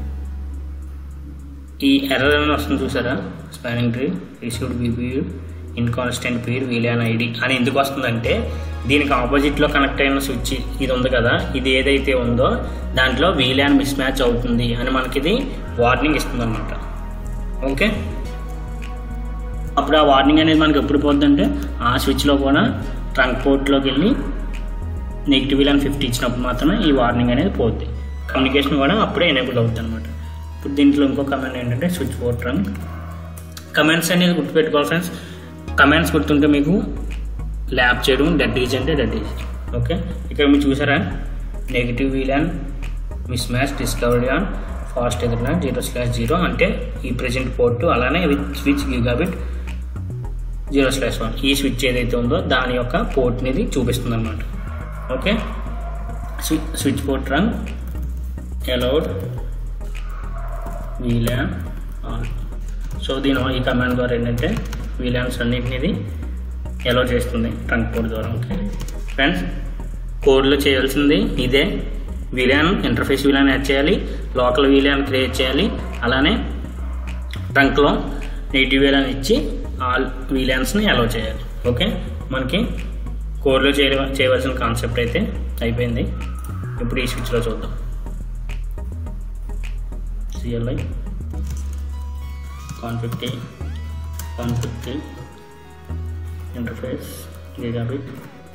ఈ ఎర్రర్ అని వస్తుంది చూసారా, spanning tree received BPU inconstant pair VLAN ID అని ఎందుకు వస్తుందంటే దీనికి ఆపోజిట్లో కనెక్ట్ అయిన స్విచ్ ఇది ఉంది కదా, ఇది ఏదైతే ఉందో దాంట్లో వీలాన్ మిస్ మ్యాచ్ అవుతుంది అని మనకి ఇది వార్నింగ్ ఇస్తుంది అనమాట. ఓకే, అప్పుడు ఆ వార్నింగ్ అనేది మనకి ఎప్పుడు పోతుందంటే ఆ స్విచ్లో కూడా ట్రంక్ పోర్ట్లోకి వెళ్ళి నెగిటివ్ వీలాన్ ఫిఫ్టీ ఇచ్చినప్పుడు మాత్రమే ఈ వార్నింగ్ అనేది పోతుంది. కమ్యూనికేషన్ కూడా అప్పుడే ఎనేబుల్ అవుతుంది అనమాట. ఇప్పుడు దీంట్లో ఇంకో కమాండ్ ఏంటంటే స్విచ్ పోర్ట్ ట్రంక్. కమాండ్స్ అనేది గుర్తుపెట్టుకోవాలి ఫ్రెండ్స్, కమాండ్స్ గుర్తుంటే మీకు ల్యాబ్ చేయడం డెడ్ ఈజీ అంటే డెడ్ ఈజీ. ఓకే, ఇక్కడ మీరు చూసారా, negative VLAN mismatch discovered on fast ethernet zero slash zero అంటే ఈ ప్రెజెంట్ పోర్టు, అలానే with switch gigabit zero slash one ఈ స్విచ్ ఏదైతే ఉందో దాని యొక్క పోర్ట్ని ఇది చూపిస్తుంది అనమాట. Okay, switch switch port run allowed VLAN on. So దీని ఈ కమాండ్ ద్వారా ఏంటంటే వీలాన్స్ అన్నింటినీ ఇది అలౌ చేస్తుంది ట్రంక్ పోర్ట్ ద్వారా. ఓకే ఫ్రెండ్స్, కోడ్లో చేయాల్సింది ఇదే, వీలాన్ ఇంటర్ఫేస్ వీలాన్ యాడ్ చేయాలి, లోకల్ వీలాన్ క్రియేట్ చేయాలి, అలానే ట్రంక్లో నెగిటివ్ వీలాన్ ఇచ్చి ఆల్ వీలాన్స్ని అలౌ చేయాలి. ఓకే, మనకి కోడ్లో చేయ చేయవలసిన కాన్సెప్ట్ అయితే అయిపోయింది. ఇప్పుడు ఈ స్విచ్లో చూద్దాం. CLI config config interface gigabit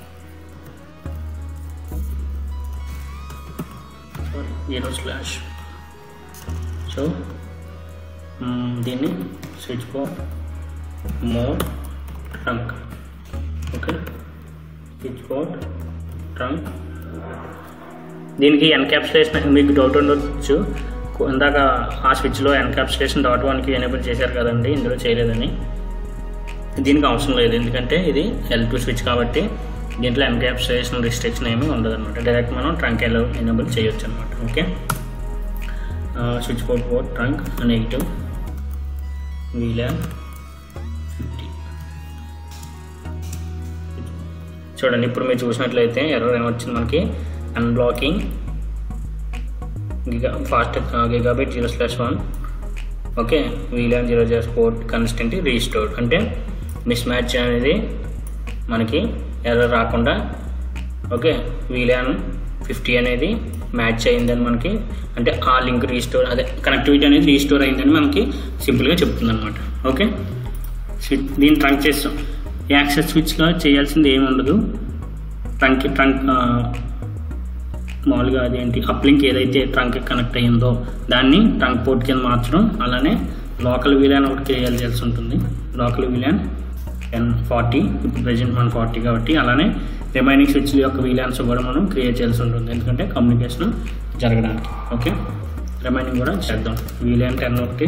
zero slash. So దీన్ని switch port mode trunk. Okay, switch port trunk. దీనికి ఎన్క్యాప్సులేషన్ మీకు డౌట్ ఉండొచ్చు, ఇందాక ఆ స్విచ్లో ఎన్క్యాప్సులేషన్ డాట్ వన్కి ఎనేబుల్ చేశారు కదండి, ఇందులో చేయలేదని. దీనికి అవసరం లేదు, ఎందుకంటే ఇది ఎల్ టూ స్విచ్ కాబట్టి దీంట్లో ఎన్క్యాప్సులేషన్ రిస్ట్రిక్షన్ ఏమీ ఉండదు అనమాట. డైరెక్ట్ మనం ట్రంక్ ఎల్ ఎనేబుల్ చేయొచ్చు అనమాట. Okay, switch port port trunk negative VLAN fifty. చూడండి, ఇప్పుడు మీరు చూసినట్లయితే ఎర్రర్ ఏమొచ్చింది మనకి, unblocking giga fast gigabit zero slash one. Okay, VLAN zero zero port constant restored అంటే మిస్ మ్యాచ్ అనేది మనకి ఎర్రర్ రాకుండా, ఓకే వీలాన్ ఫిఫ్టీ అనేది మ్యాచ్ అయిందని మనకి, అంటే ఆ లింక్ రీస్టోర్ అదే కనెక్టివిటీ అనేది రీస్టోర్ అయిందని మనకి సింపుల్గా చెప్తుంది అనమాట. ఓకే, స్విచ్ దీన్ని ట్రంక్ చేస్తాం. యాక్సెస్ స్విచ్లో చేయాల్సింది ఏమి ఉండదు, ట్రంక్ ట్రంక్ మామూలుగా అదేంటి అప్లింక్ ఏదైతే ట్రంక్ కనెక్ట్ అయ్యిందో దాన్ని ట్రంక్ పోర్ట్ కింద మార్చడం, అలానే లోకల్ వీలాన్ ఒకటి క్రియేట్ చేయాల్సి ఉంటుంది. లోకల్ వీలాన్ టెన్ ఫార్టీ ఇప్పుడు ప్రజెంట్ వన్ ఫార్టీ కాబట్టి, అలానే రిమైనింగ్ స్విచ్ల యొక్క వీలాన్స్ కూడా మనం క్రియేట్ చేయాల్సి ఉంటుంది, ఎందుకంటే కమ్యూనికేషన్ జరగడానికి. ఓకే, రిమైనింగ్ కూడా చేద్దాం. వీలాన్ టెన్ ఒకటి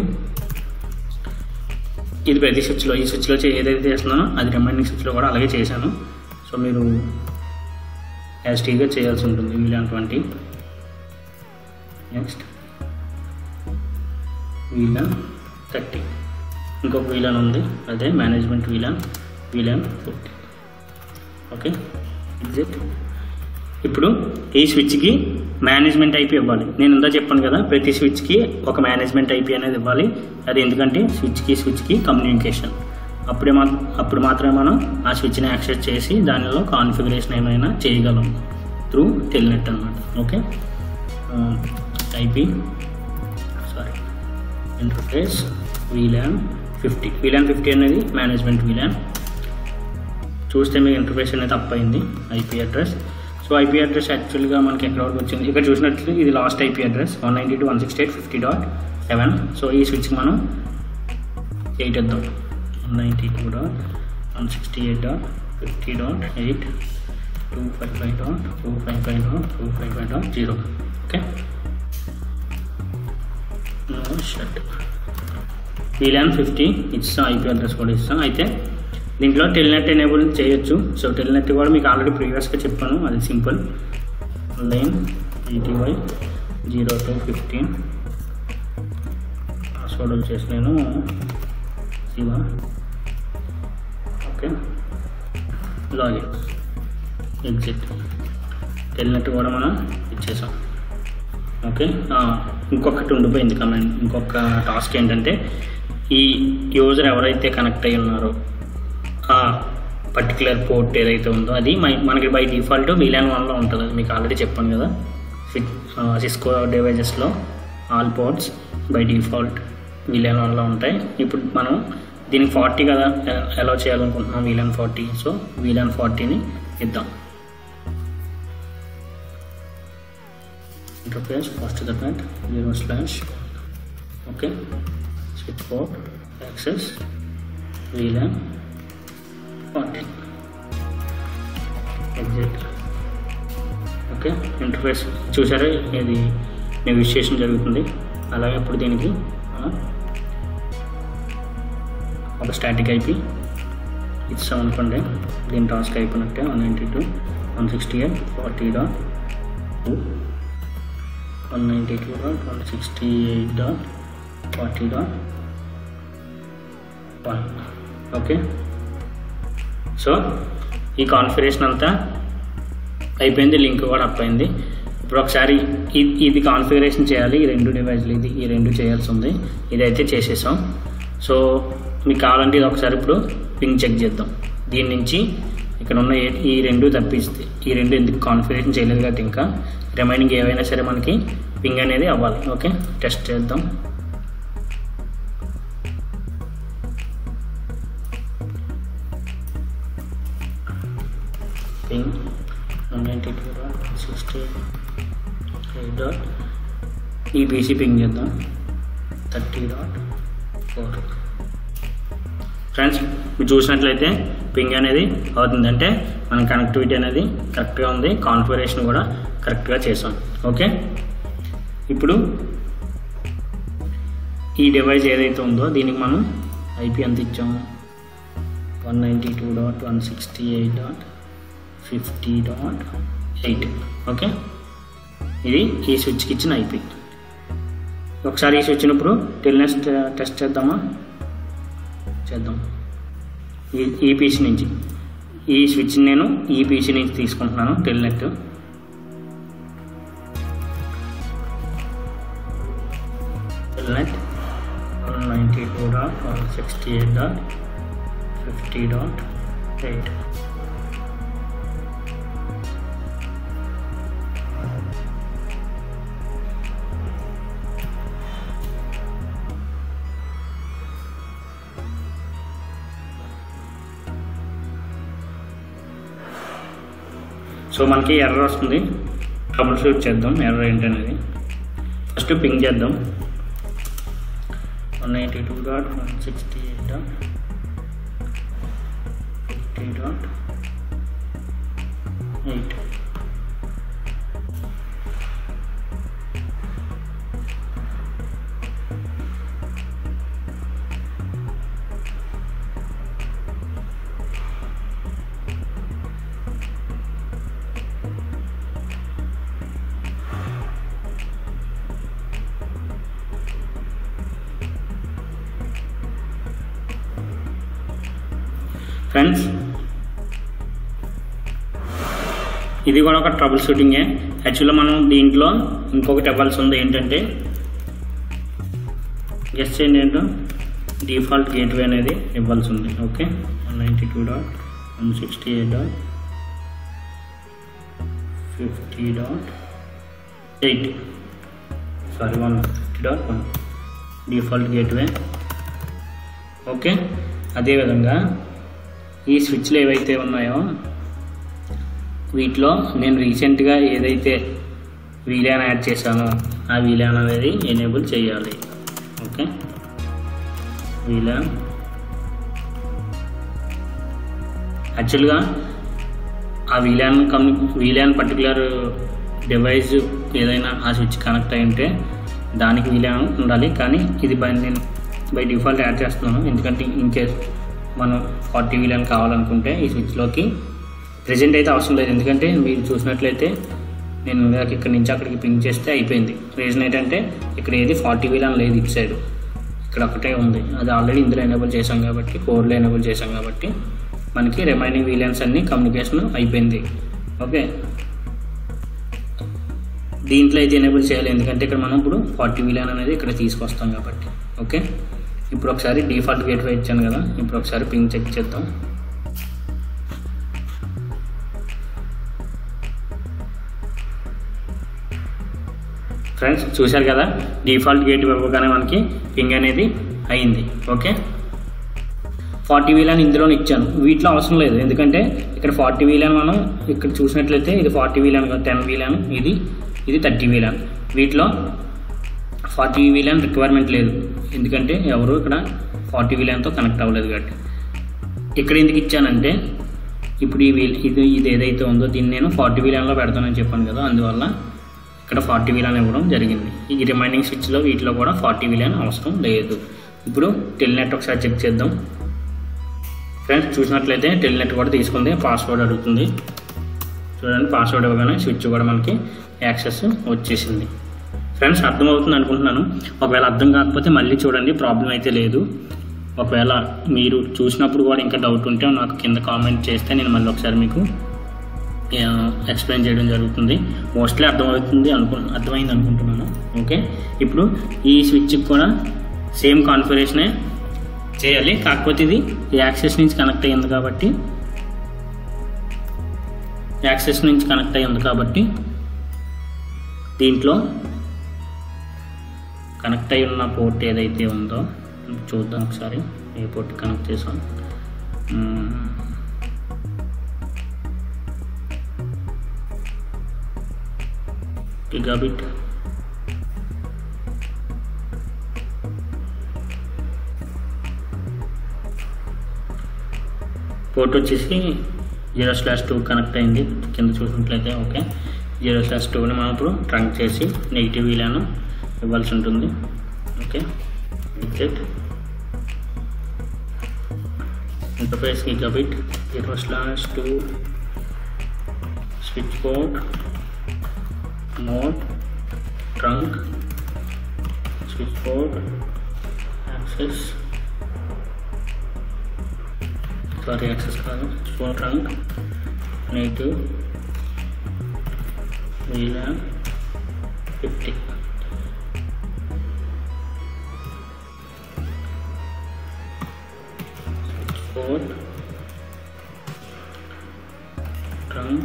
ఇది ప్రతి స్విచ్లో, ఈ స్విచ్లో ఏదైతే చేస్తున్నానో అది రిమైనింగ్ స్విచ్లో కూడా అలాగే చేశాను. సో మీరు యాస్టీగా చేయాల్సి ఉంటుంది. VLAN twenty. Next VLAN thirty, ఇంకొక వీలాన్ ఉంది అదే management VLAN VLAN fifty. Okay, exit. ఇప్పుడు ఈ స్విచ్కి మేనేజ్మెంట్ ఐపీ ఇవ్వాలి. నేను ఇందా చెప్పాను కదా, ప్రతి స్విచ్కి ఒక మేనేజ్మెంట్ ఐపీ అనేది ఇవ్వాలి. అది ఎందుకంటే స్విచ్కి స్విచ్కి కమ్యూనికేషన్, అప్పుడే మా అప్పుడు మాత్రమే మనం ఆ స్విచ్ని యాక్సెస్ చేసి దానిలో కాన్ఫిగరేషన్ ఏమైనా చేయగలం త్రూ టెల్నెట్ అనమాట. Okay, IP sorry interface VLAN fifty. VLAN fifty అనేది మేనేజ్మెంట్ వీలాన్. చూస్తే మీకు ఇంటర్ఫేస్ అనేది తప్పైంది. IP address. So IP address యాక్చువల్గా మనకి ఎక్కడ వరకు వచ్చింది, ఇక్కడ చూసినట్లయితే ఇది last IP address one ninety two one sixty eight fifty dot seven. So ఈ స్విచ్కి మనం ఎయిట్ ఇద్దాం. One ninety two dot one sixty eight dot fifty dot eight two five five dot two five five dot two five five dot zero. Okay, shut VLAN fifty ఇస్తాం, IP address కూడా ఇస్తాం. అయితే దీంట్లో telnet enable చేయొచ్చు. So telnet కూడా మీకు already ప్రీవియస్గా చెప్పాను, అది simple. Line VTY zero to fifteen password వచ్చేసి నేను Shiva. Okay, login exit. Telnet కూడా మనం ఇచ్చేసాం. ఓకే, ఇంకొకటి ఉండిపోయింది కమాండ్. ఇంకొక టాస్క్ ఏంటంటే ఈ యూజర్ ఎవరైతే కనెక్ట్ అయి ఉన్నారో ఆ పర్టికులర్ పోర్ట్ ఏదైతే ఉందో అది మనకి బై డిఫాల్ట్ వీలాన్ వన్లో ఉంటుంది. అది మీకు ఆల్రెడీ చెప్పాను కదా, సిస్కో డివైజెస్లో all ports by default VLAN వన్లో ఉంటాయి. ఇప్పుడు మనం దీనికి ఫార్టీ కదా అలౌ చేయాలనుకుంటున్నాం, వీలాన్ ఫార్టీ. సో వీలాన్ ఫార్టీని ఇద్దాం. Interface first that zero slash okay switch port access VLAN forty exit. Okay, interface చూసారా, ఇది నెగోషియేషన్ జరుగుతుంది. అలాగే ఇప్పుడు దీనికి ఒక స్టాటిక్ ఐపీ ఇస్తాం అనుకోండి. దీని టాస్క్ అయిపోయినట్టే. One ninety two one sixty eight forty dot two one ninety two dot one sixty eight dot forty dot one. Okay, so ఈ కాన్ఫిగరేషన్ అంతా అయిపోయింది, లింక్ కూడా అప్ అయింది. ఇప్పుడు ఒకసారి ఇది కాన్ఫిగరేషన్ చేయాలి, ఈ రెండు డివైజ్లు ఇది ఈ రెండు చేయాల్సి ఉంది. ఇదైతే చేసేసాం. సో మీకు కావాలంటే ఇది ఒకసారి ఇప్పుడు పింగ్ చెక్ చేద్దాం. దీని నుంచి ఇక్కడ ఉన్న ఈ రెండు తప్పిస్తే ఈ రెండు ఎందుకు కాన్ఫిగరేషన్ చేయలేదు కాబట్టి ఇంకా రిమైనింగ్ ఏవైనా సరే మనకి పింగ్ అనేది అవ్వాలి. ఓకే, టెస్ట్ చేద్దాం. Ping one ninety two dot one sixty eight dot ఈ పీసీ పింగ్ చేద్దాం థర్టీ డాట్ ఫోర్. ఫ్రెండ్స్ మీరు చూసినట్లయితే పింగ్ అనేది అవుతుంది, అంటే మన కనెక్టివిటీ అనేది కరెక్ట్గా ఉంది, కాన్ఫిగరేషన్ కూడా కరెక్ట్గా చేసాం. ఓకే, ఇప్పుడు ఈ డివైస్ ఏదైతే ఉందో దీనికి మనం ఐపీ ఎంత ఇచ్చాము, one ninety two dot one sixty eight dot fifty dot eight. Okay, ఇది ఈ స్విచ్కి ఇచ్చిన ఐపీ. ఒకసారి ఈ స్విచ్ ఇప్పుడు టెల్నెట్ టెస్ట్ చేద్దామా, చేద్దాం. ఈ ఈ పీసీ నుంచి ఈ స్విచ్ని నేను ఈ పీసీ నుంచి తీసుకుంటున్నాను. Telnet telnet one ninety two dot one sixty eight dot fifty dot eight. So మనకి ఎర్రర్ వస్తుంది, ట్రబుల్ షూట్ చేద్దాం ఎర్రర్ ఏంటనేది. ఫస్ట్ పింగ్ చేద్దాం one eighty two dot one sixty eight dot fifty dot eight. Friends ఇది కూడా ఒక trouble షూటింగే. యాక్చువల్గా మనం దీంట్లో ఇంకొకటి ఇవ్వాల్సి ఉంది, ఏంటంటే గెస్ చేయండి ఏంటో, డిఫాల్ట్ గేట్వే అనేది ఇవ్వాల్సి ఉంది. Okay, one ninety two dot one sixty eight dot fifty dot eight sorry one fifty dot one default gateway. Okay, అదేవిధంగా ఈ స్విచ్లు ఏవైతే ఉన్నాయో వీటిలో నేను రీసెంట్గా ఏదైతే వీలాన్ యాడ్ చేశానో ఆ వీలాన్ అనేది ఎనేబుల్ చేయాలి. ఓకే వీలాన్ యాక్చువల్గా ఆ వీలాన్ కమ్యూ వీలాన్ పర్టికులర్ డివైస్ ఏదైనా ఆ స్విచ్ కనెక్ట్ అయి ఉంటే దానికి వీలాన్ ఉండాలి, కానీ ఇది బై నేను బై డిఫాల్ట్ యాడ్ చేస్తున్నాను. ఎందుకంటే ఇన్కేస్ మనం ఫార్టీ వీలాన్ కావాలనుకుంటే ఈ స్విచ్లోకి ప్రెజెంట్ అయితే అవసరం లేదు. ఎందుకంటే మీరు చూసినట్లయితే నేను ఇక్కడి నుంచి అక్కడికి పింక్ చేస్తే అయిపోయింది. రీజన్ ఏంటంటే ఇక్కడ ఏది ఫార్టీ వీలాన్ లేదు, ఇటు సైడ్ ఇక్కడ ఒకటే ఉంది. అది ఆల్రెడీ ఇందులో ఎనేబుల్ చేసాం కాబట్టి, కోడ్లో ఎనేబుల్ చేసాం కాబట్టి మనకి రిమైనింగ్ వీలాన్స్ అన్నీ కమ్యూనికేషన్ అయిపోయింది. ఓకే దీంట్లో అయితే ఎనేబుల్ చేయాలి, ఎందుకంటే ఇక్కడ మనం ఇప్పుడు ఫార్టీ వీలాన్ అనేది ఇక్కడ తీసుకొస్తాం కాబట్టి. ఓకే ఇప్పుడు ఒకసారి డిఫాల్ట్ గేట్వే ఇచ్చాను కదా, ఇప్పుడు ఒకసారి పింగ్ చెక్ చేద్దాం. ఫ్రెండ్స్ చూశారు కదా, డిఫాల్ట్ గేట్ ఇవ్వగానే మనకి పింగ్ అనేది అయింది. ఓకే ఫార్టీ వీలాన్ ఇందులో ఇచ్చాను, వీటిలో అవసరం లేదు. ఎందుకంటే ఇక్కడ ఫార్టీ వీలాన్ మనం ఇక్కడ చూసినట్లయితే ఇది ఫార్టీ వీలాన్, టెన్ వీలాన్, ఇది ఇది థర్టీ వీలాన్. వీటిలో ఫార్టీ వీలాన్ రిక్వైర్మెంట్ లేదు, ఎందుకంటే ఎవరు ఇక్కడ ఫార్టీ వీలాన్తో కనెక్ట్ అవ్వలేదు కాబట్టి. ఇక్కడ ఎందుకు ఇచ్చానంటే ఇప్పుడు ఈ వీల్ ఇది ఇది ఏదైతే ఉందో దీన్ని నేను ఫార్టీ వీలాన్లో పెడతానని చెప్పాను కదా, అందువల్ల ఇక్కడ ఫార్టీ వీలాన్ ఇవ్వడం జరిగింది. ఈ రిమైనింగ్ స్విచ్లో వీటిలో కూడా ఫార్టీ వీలాన్ అవసరం లేదు. ఇప్పుడు టెల్నెట్ ఒకసారి చెక్ చేద్దాం. ఫ్రెండ్స్ చూసినట్లయితే టెల్నెట్ కూడా తీసుకుంది, పాస్వర్డ్ అడుగుతుంది. చూడండి పాస్వర్డ్ ఇవ్వగానే స్విచ్ కూడా మనకి యాక్సెస్ వచ్చేసింది. ఫ్రెండ్స్ అర్థమవుతుంది అనుకుంటున్నాను. ఒకవేళ అర్థం కాకపోతే మళ్ళీ చూడండి, ప్రాబ్లం అయితే లేదు. ఒకవేళ మీరు చూసినప్పుడు కూడా ఇంకా డౌట్ ఉంటే నాకు కింద కామెంట్ చేస్తే నేను మళ్ళీ ఒకసారి మీకు ఎక్స్ప్లెయిన్ చేయడం జరుగుతుంది. మోస్ట్లీ అర్థమవుతుంది అనుకు అర్థమైంది అనుకుంటున్నాను. ఓకే ఇప్పుడు ఈ స్విచ్కి కూడా సేమ్ కాన్ఫిగరేషనే చేయాలి, కాకపోతే ఇది యాక్సెస్ నుంచి కనెక్ట్ అయ్యింది కాబట్టి యాక్సెస్ నుంచి కనెక్ట్ అయ్యింది కాబట్టి దీంట్లో కనెక్ట్ అయి ఉన్న పోర్ట్ ఏదైతే ఉందో చూద్దాం ఒకసారి. ఏ పోర్ట్ కనెక్ట్ చేసాం, గిగాబిట్ పోర్ట్ వచ్చేసి జీరో స్లాష్ టూ కనెక్ట్ అయింది కింద చూసినట్లయితే. ఓకే జీరో స్లాష్ టూని మనం ఇప్పుడు ట్రంక్ చేసి నెగిటివ్ వీలాను ఇవ్వాల్సి ఉంటుంది. Okay exit interface gigabit zero slash two switch port mode trunk switch port access sorry access కాదు switch trunk negative VLAN fifty. Port trunk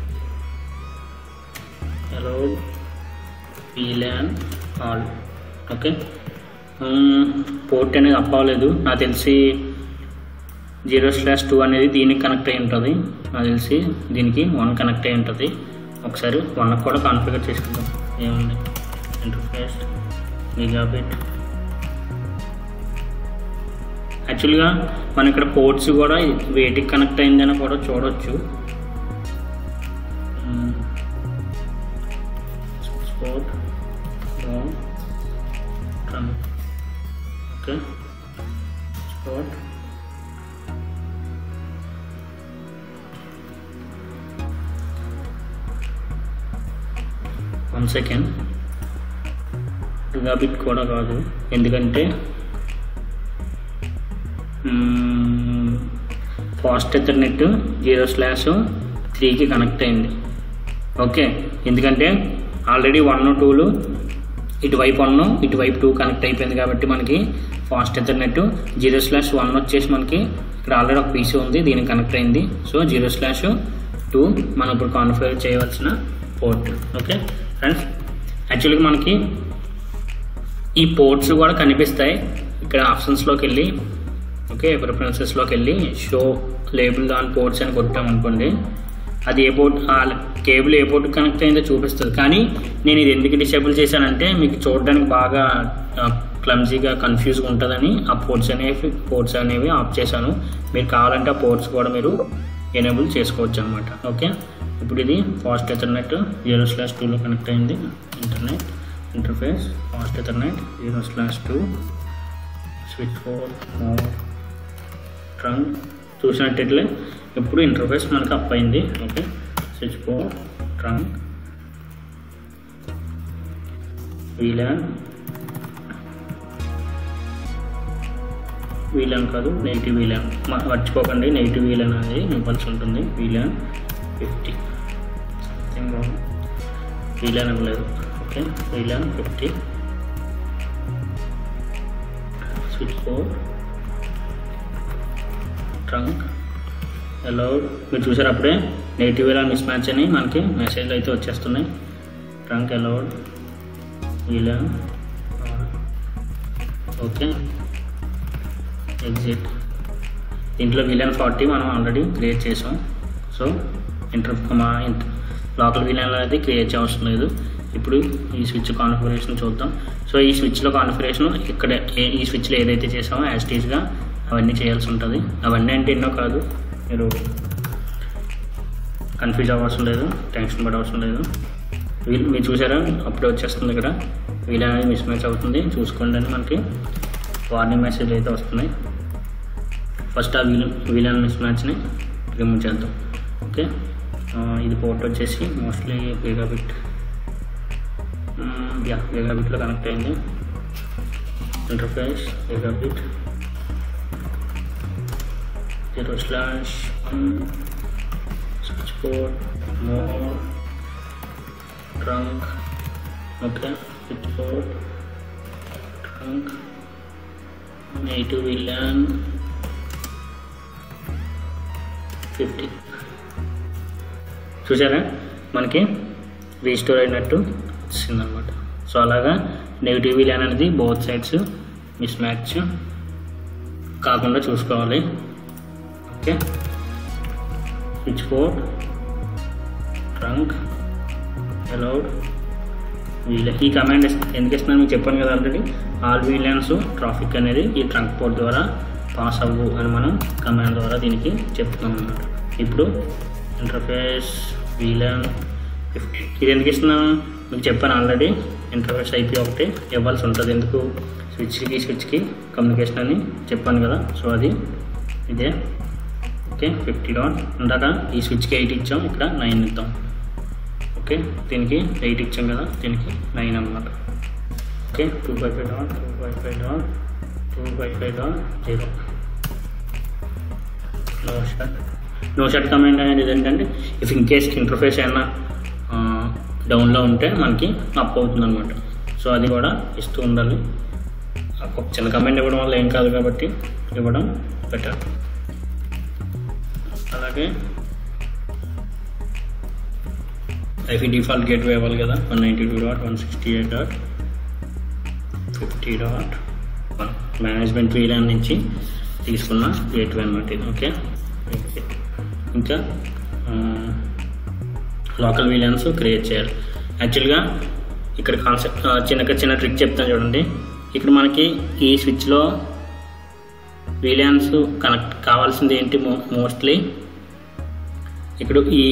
allowed VLAN all. Okay port అనేది up అవ్వలేదు నాకు తెలిసి. Zero slash two అనేది దీనికి connect అయి ఉంటుంది, నాకు తెలిసి దీనికి వన్ కనెక్ట్ అయి ఉంటుంది. ఒకసారి వన్ కూడా కాన్ఫిగర్ చేసుకుందాం. ఏముంది ఇంటర్ఫేస్ గిగాబిట్. యాక్చువల్గా మనం ఇక్కడ పోర్ట్స్ కూడా వేటికి కనెక్ట్ అయిందని కూడా చూడవచ్చు. Port okay port one second. Gigabit కూడా కాదు, ఎందుకంటే ఫాస్ట్ ఎథర్నెట్ జీరో స్లాష్ త్రీకి కనెక్ట్ అయింది. ఓకే ఎందుకంటే ఆల్రెడీ వన్ టూలు ఇటువైపు వన్ ఇటువైపు టూ కనెక్ట్ అయిపోయింది కాబట్టి మనకి fast ethernet zero slash one వచ్చేసి మనకి ఇక్కడ ఆల్రెడీ ఒక పీసీ ఉంది దీనికి కనెక్ట్ అయింది. సో జీరో స్లాష్ టూ మనం ఇప్పుడు కాన్ఫిగర్ చేయవలసిన పోర్ట్. ఓకే ఫ్రెండ్స్ యాక్చువల్గా మనకి ఈ పోర్ట్స్ కూడా కనిపిస్తాయి ఇక్కడ ఆప్షన్స్లోకి వెళ్ళి. ఓకే ప్రిఫరెన్సెస్లోకి వెళ్ళి షో లేబుల్ ఆన్ పోర్ట్స్ అని కొట్టామనుకోండి, అది ఏ పోర్ట్ ఆ కేబుల్ ఏ పోర్ట్ కనెక్ట్ అయిందో చూపిస్తుంది. కానీ నేను ఇది ఎందుకు డిసేబుల్ చేశానంటే మీకు చూడడానికి బాగా క్లమ్జీగా కన్ఫ్యూజ్గా ఉంటుందని ఆ పోర్ట్స్ అనేవి పోర్ట్స్ అనేవి ఆఫ్ చేశాను. మీరు కావాలంటే ఆ పోర్ట్స్ కూడా మీరు ఎనేబుల్ చేసుకోవచ్చు అనమాట. ఓకే, ఇప్పుడు ఇది ఫాస్ట్ ఎథర్నెట్ జీరో స్లాష్ టూలో కనెక్ట్ అయింది. Internet interface fast ethernet zero slash two switch port mode trunk చూసినట్లయితే ఇప్పుడు ఇంటర్ఫేస్ మనకు అప్ అయింది. Okay, switch port trunk VLAN VLAN కాదు నెగిటివ్ వీలాన్ మర్చిపోకండి. నెగిటివ్ వీలాన్ అనేది నింపాల్సి ఉంటుంది. వీలాన్ ఫిఫ్టీ సంథింగ్ వీలాన్ ఇవ్వలేదు. Okay, VLAN fifty switch port trunk allowed. మీరు చూసారు అప్పుడే నెగిటివ్ వీలాన్ మిస్ మ్యాచ్ అని మనకి మెసేజ్లు అయితే వచ్చేస్తున్నాయి. Trunk allowed VLAN. Okay, exit. దీంట్లో వీలాన్ ఫార్టీ మనం ఆల్రెడీ క్రియేట్ చేసాం. సో ఇంటర్ మా ఇంటర్ లోకల్ వీలాన్ అనేది క్రియేట్ చేయవసరం లేదు. ఇప్పుడు ఈ స్విచ్ కాన్ఫిగరేషన్ చూద్దాం. సో ఈ స్విచ్లో కాన్ఫిగరేషన్ ఇక్కడ ఈ స్విచ్లో ఏదైతే చేసామో యాస్టీజ్గా అవన్నీ చేయాల్సి ఉంటుంది. అవన్నీ అంటే ఎన్నో కాదు, మీరు కన్ఫ్యూజ్ అవ్వవలసిన లేదు, టెన్షన్ పడవలసిన లేదు. వీల్ మీరు చూసారా అప్పుడే వచ్చేస్తుంది. ఇక్కడ వీలాన్ అనేది మిస్ మ్యాచ్ అవుతుంది చూసుకోండి అని మనకి వార్నింగ్ మెసేజ్ అయితే వస్తున్నాయి. ఫస్ట్ ఆ వీల్ వీలాన్ మిస్ మ్యాచ్ని రిమూవ్ చేద్దాం. ఓకే, ఇది పోర్ట్ వచ్చేసి మోస్ట్లీ గిగాబిట్ యా గిగాబిట్లో కనెక్ట్ అయింది. Interface gigabit zero slash switch port mode trunk. Okay, switch port trunk negative VLAN fifty. చూసారా మనకి రీస్టోర్ అయినట్టు వచ్చిందనమాట. సో అలాగా నెగిటివ్ వీలాన్ అనేది బోత్ సైడ్స్ మిస్ మ్యాచ్ కాకుండా చూసుకోవాలి. Okay, switch port trunk allowed VLAN. ఈ కమాండ్ ఎందుకు ఇస్తున్నాను మీకు చెప్పాను కదా ఆల్రెడీ. ఆల్ వీలాన్స్ ట్రాఫిక్ అనేది ఈ ట్రంక్ పోర్ట్ ద్వారా పాస్ అవ్వు అని మనం కమాండ్ ద్వారా దీనికి చెప్తున్నాం అన్నమాట. ఇప్పుడు ఇంటర్ఫేస్ వీలాన్ ఫిఫ్టీ. ఇది ఎందుకు ఇస్తున్నాను మీకు చెప్పాను ఆల్రెడీ. ఇంటర్ఫేస్ ఐపీ ఒకటి ఇవ్వాల్సి ఉంటుంది. ఎందుకు స్విచ్కి స్విచ్కి కమ్యూనికేషన్ అని చెప్పాను కదా. సో అది ఇదే. ఓకే, ఫిఫ్టీ డాట్ ఇందాక ఈ స్విచ్కి ఎయిట్ ఇచ్చాం, ఇక్కడ నైన్ ఇద్దాం. ఓకే, దీనికి ఎయిట్ ఇచ్చాం కదా, దీనికి నైన్ అన్నమాట. Okay, two five five dot two five five dot two five five dot zero. No shut no shut command అనేది ఏంటంటే ఇఫ్ ఇన్ కేస్ ఇంటర్ఫేస్ ఏమైనా డౌన్లో ఉంటే మనకి అప్ అవుతుంది అనమాట. సో అది కూడా ఇస్తూ ఉండాలి. ఒక చిన్న కమాండ్ ఇవ్వడం వల్ల ఏం కాదు కాబట్టి ఇవ్వడం బెటర్. అలాగే ఐపీ డిఫాల్ట్ గేట్వే ఇవ్వాలి కదా, one ninety two dot one sixty eight dot fifty dot one management VLAN నుంచి తీసుకున్న గేట్వే అన్నమాట ఇది. ఓకే, ఇంకా లోకల్ వీలాన్స్ క్రియేట్ చేయాలి. యాక్చువల్గా ఇక్కడ కాన్సెప్ట్ చిన్న చిన్న ట్రిక్ చెప్తాను చూడండి. ఇక్కడ మనకి ఈ స్విచ్లో వీలాన్స్ కనెక్ట్ కావాల్సింది ఏంటి, మోస్ట్లీ ఇక్కడ ఈ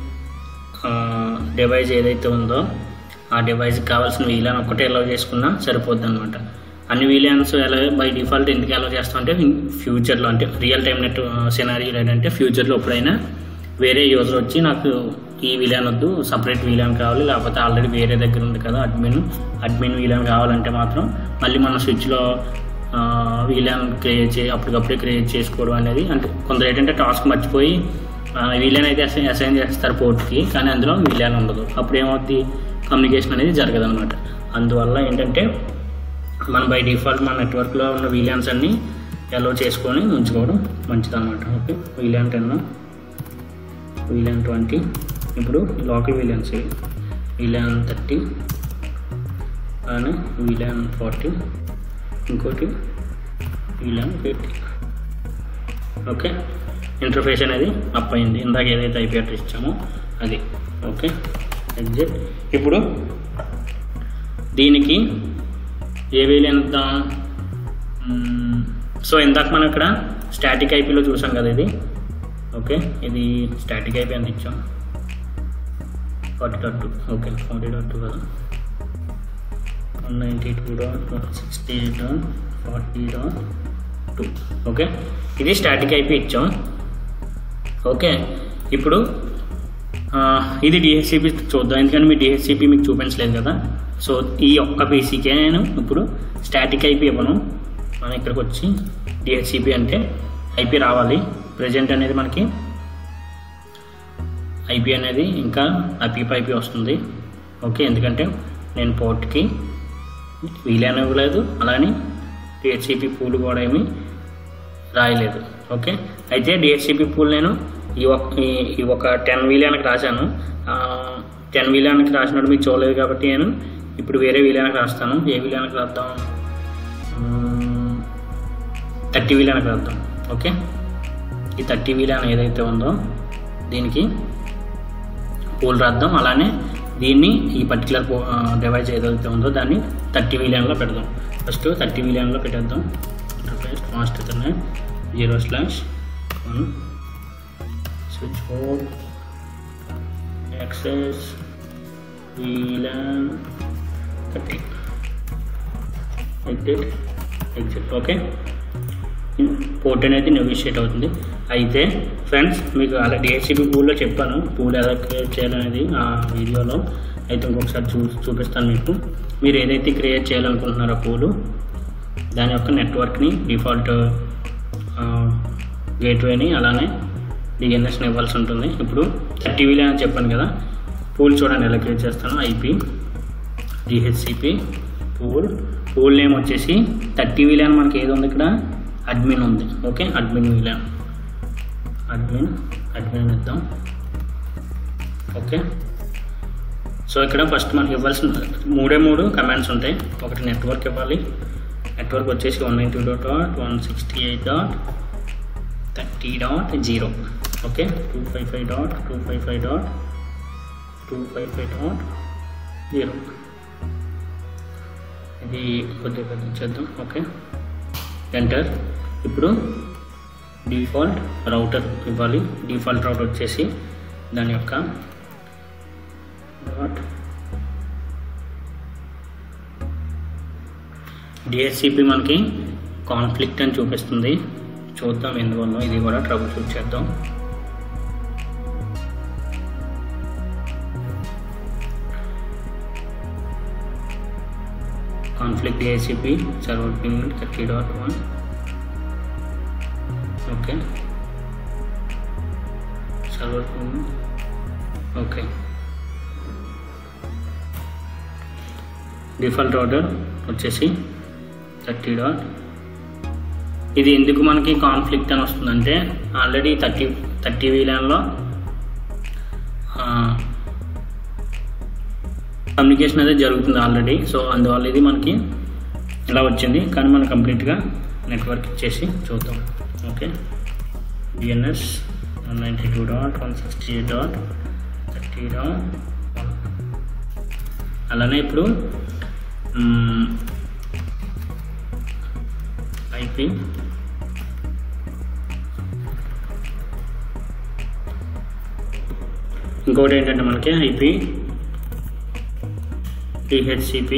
డివైస్ ఏదైతే ఉందో ఆ డివైస్కి కావాల్సిన వీలాన్ ఒకటే అలౌ చేసుకున్నా సరిపోద్ది అనమాట. అన్ని వీలాన్స్ ఎలా బై డిఫాల్ట్ ఎందుకు అలౌ చేస్తామంటే ఫ్యూచర్లో అంటే రియల్ టైం నెట్ సినారియో ఏంటంటే ఫ్యూచర్లో ఎప్పుడైనా వేరే యూజర్ వచ్చి నాకు ఈ వీలాన్ వద్దు సపరేట్ వీలాన్ కావాలి, లేకపోతే ఆల్రెడీ వేరే దగ్గర ఉంది కదా అడ్మిన్ అడ్మిన్ వీలాన్ కావాలంటే మాత్రం మళ్ళీ మన స్విచ్లో వీలాన్ క్రియేట్ చే అప్పటికప్పుడే క్రియేట్ చేసుకోవడం అనేది. అంటే కొందరు ఏంటంటే టాస్క్ మర్చిపోయి వీలాన్ అయితే అసైన్ అసైన్ చేస్తారు పోర్ట్కి, కానీ అందులో వీలాన్ ఉండదు. అప్పుడు ఏమవుతుంది, కమ్యూనికేషన్ అనేది జరగదు అనమాట. అందువల్ల ఏంటంటే మనం బై డిఫాల్ట్ మన నెట్వర్క్లో ఉన్న వీలాన్స్ అన్నీ అలౌ చేసుకొని ఉంచుకోవడం మంచిదన్నమాట. Okay, VLAN ten VLAN twenty ఇప్పుడు లోకల్ వీలాన్స్ వీలాన్ థర్టీ అని వీలాన్ ఫార్టీ ఇంకోటి వీలాన్ ఫిఫ్టీ. ఓకే, ఇంటర్ఫేస్ అనేది అప్ అయింది. ఇందాక ఏదైతే ఐపీ అడ్రస్ ఇచ్చామో అది. Okay, exit. ఇప్పుడు దీనికి ఏ వీలియన్ ఇద్దాం? సో ఇందాక మనం ఇక్కడ స్టాటిక్ ఐపీలో చూసాం కదా ఇది. ఓకే, ఇది స్టాటిక్ ఐపీ ఎంత ఇచ్చాం? Forty dot two. Okay, forty dot two కదా, one ninety two dot one sixty eight dot forty dot two. Okay, ఇది స్టాటిక్ ఐపీ ఇచ్చాం. ఓకే, ఇప్పుడు ఇది డిహెచ్సిపి చూద్దాం, ఎందుకంటే మీ డిహెచ్సిపి మీకు చూపించలేదు కదా. సో ఈ ఒక్క పీసీకే నేను ఇప్పుడు స్టాటిక్ ఐపీ ఇవ్వను. మనం ఇక్కడికి వచ్చి డిహెచ్సిపి అంటే ఐపీ రావాలి. ప్రజెంట్ అనేది మనకి ఐపీ అనేది ఇంకా అపీప్ ఐపీ వస్తుంది. ఓకే, ఎందుకంటే నేను పోర్ట్కి వీలైన ఇవ్వలేదు, అలానే డిహెచ్సిపి పూల్ కూడా ఏమీ రాయలేదు. ఓకే, అయితే డిహెచ్సిపి పూల్ నేను ఈ ఒక ఈ ఒక టెన్ వీలియానికి రాశాను. టెన్ వీలియానికి రాసినట్టు మీకు చూడలేదు కాబట్టి నేను ఇప్పుడు వేరే వీలియానికి రాస్తాను. ఏ వీలియానికి రాద్దాం? థర్టీ వీలియానికి రాద్దాం. ఓకే, ఈ థర్టీ వీలియాన్ ఏదైతే ఉందో దీనికి పూల్ రాద్దాం. అలానే దీన్ని ఈ పర్టికులర్ డివైస్ ఏదైతే ఉందో దాన్ని థర్టీ వీలియాన్లో పెడదాం. ఫస్ట్ థర్టీ వీలియాన్లో పెట్టేద్దాం. Interface fast ethernet zero slash one switch port access VLAN thirty exit exit. Okay, port అనేది నెగోషియేట్ అవుతుంది. అయితే ఫ్రెండ్స్ మీకు అలా డిహెచ్సిపి పూల్లో చెప్పాను, పూల్ ఎలా క్రియేట్ చేయాలనేది ఆ వీడియోలో. అయితే ఇంకొకసారి చూ చూపిస్తాను మీకు. మీరు ఏదైతే క్రియేట్ చేయాలనుకుంటున్నారో పూలు, దాని యొక్క నెట్వర్క్ని డిఫాల్ట్ గేట్వేని అలానే డిఎన్ఎస్ని ఇవ్వాల్సి ఉంటుంది. ఇప్పుడు థర్టీ వీలే అని చెప్పాను కదా, పూల్ చూడండి ఎలా క్రియేట్ చేస్తాను. IP DHCP pool, pool name వచ్చేసి థర్టీ వీలే అని మనకి ఏది ఉంది ఇక్కడ? అడ్మిన్ ఉంది. ఓకే, అడ్మిన్ వీలే, అడ్మిన్ అడ్మిన్ ఇద్దాం. ఓకే, సో ఇక్కడ ఫస్ట్ మనకి ఇవ్వాల్సిన మూడే మూడు కమాండ్స్ ఉంటాయి. ఒకటి నెట్వర్క్ ఇవ్వాలి. నెట్వర్క్ వచ్చేసి one nine two dot one sixty eight dot thirty dot zero. Okay, two five five dot two five five dot two five five dot zero. ఇది కొద్దిగా పెద్దించేద్దాం. Okay, enter. ఇప్పుడు డిఫాల్ట్ రౌటర్ ఇవ్వాలి. Default router వచ్చేసి దాని యొక్క dot DHCP మనకి conflict అని చూపిస్తుంది. చూద్దాం ఎందువల్ల, ఇది కూడా ట్రబుల్ షూట్ చేద్దాం. Conflict DHCP server ping thirty dot one. Okay, server ping. Okay, default router వచ్చేసి థర్టీ డాట్. ఇది ఎందుకు మనకి కాన్ఫ్లిక్ట్ అని వస్తుందంటే ఆల్రెడీ థర్టీ థర్టీ వీలాన్లో కమ్యూనికేషన్ అనేది జరుగుతుంది ఆల్రెడీ. సో అందువల్ల ఇది మనకి ఇలా వచ్చింది. కానీ మనం కంప్లీట్గా నెట్వర్క్ ఇచ్చేసి చూద్దాం. Okay, DNS one ninety two dot one sixty eight dot thirty dot one. అలానే ఇప్పుడు ఐపీ ఇంకోటి ఏంటంటే మనకి ఐపీ డిహెచ్సిపి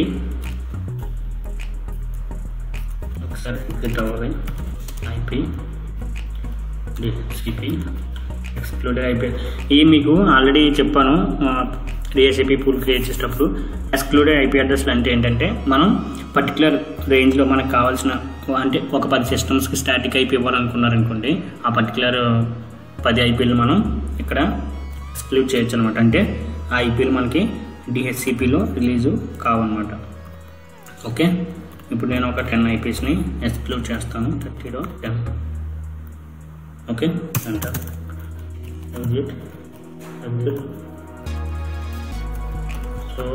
ఒకసారి క్లిక్ అవ్వాలి. IP DHCP excluded IP. ఇది మీకు ఆల్రెడీ చెప్పాను డిహెచ్సిపి పూల్ క్రియేట్ చేసేటప్పుడు. ఎక్స్క్లూడెడ్ ఐపీ అడ్రస్లు అంటే ఏంటంటే మనం పర్టికులర్ రేంజ్లో మనకు కావాల్సిన, అంటే ఒక పది సిస్టమ్స్కి స్టాటిక్ ఐపీ ఇవ్వాలనుకున్నారనుకోండి, ఆ పర్టికులర్ పది ఐపీలు మనం ఇక్కడ ఎక్స్క్లూడ్ చేయొచ్చు అనమాట. అంటే ఆ ఐపీలు మనకి డిహెచ్సిపిలో రిలీజు కావన్నమాట. ఓకే, ఇప్పుడు నేను ఒక టెన్ ఐపీస్ని ఎక్స్క్లూడ్ చేస్తాను. Thirty dot ten. Okay, enter. Exit exit. So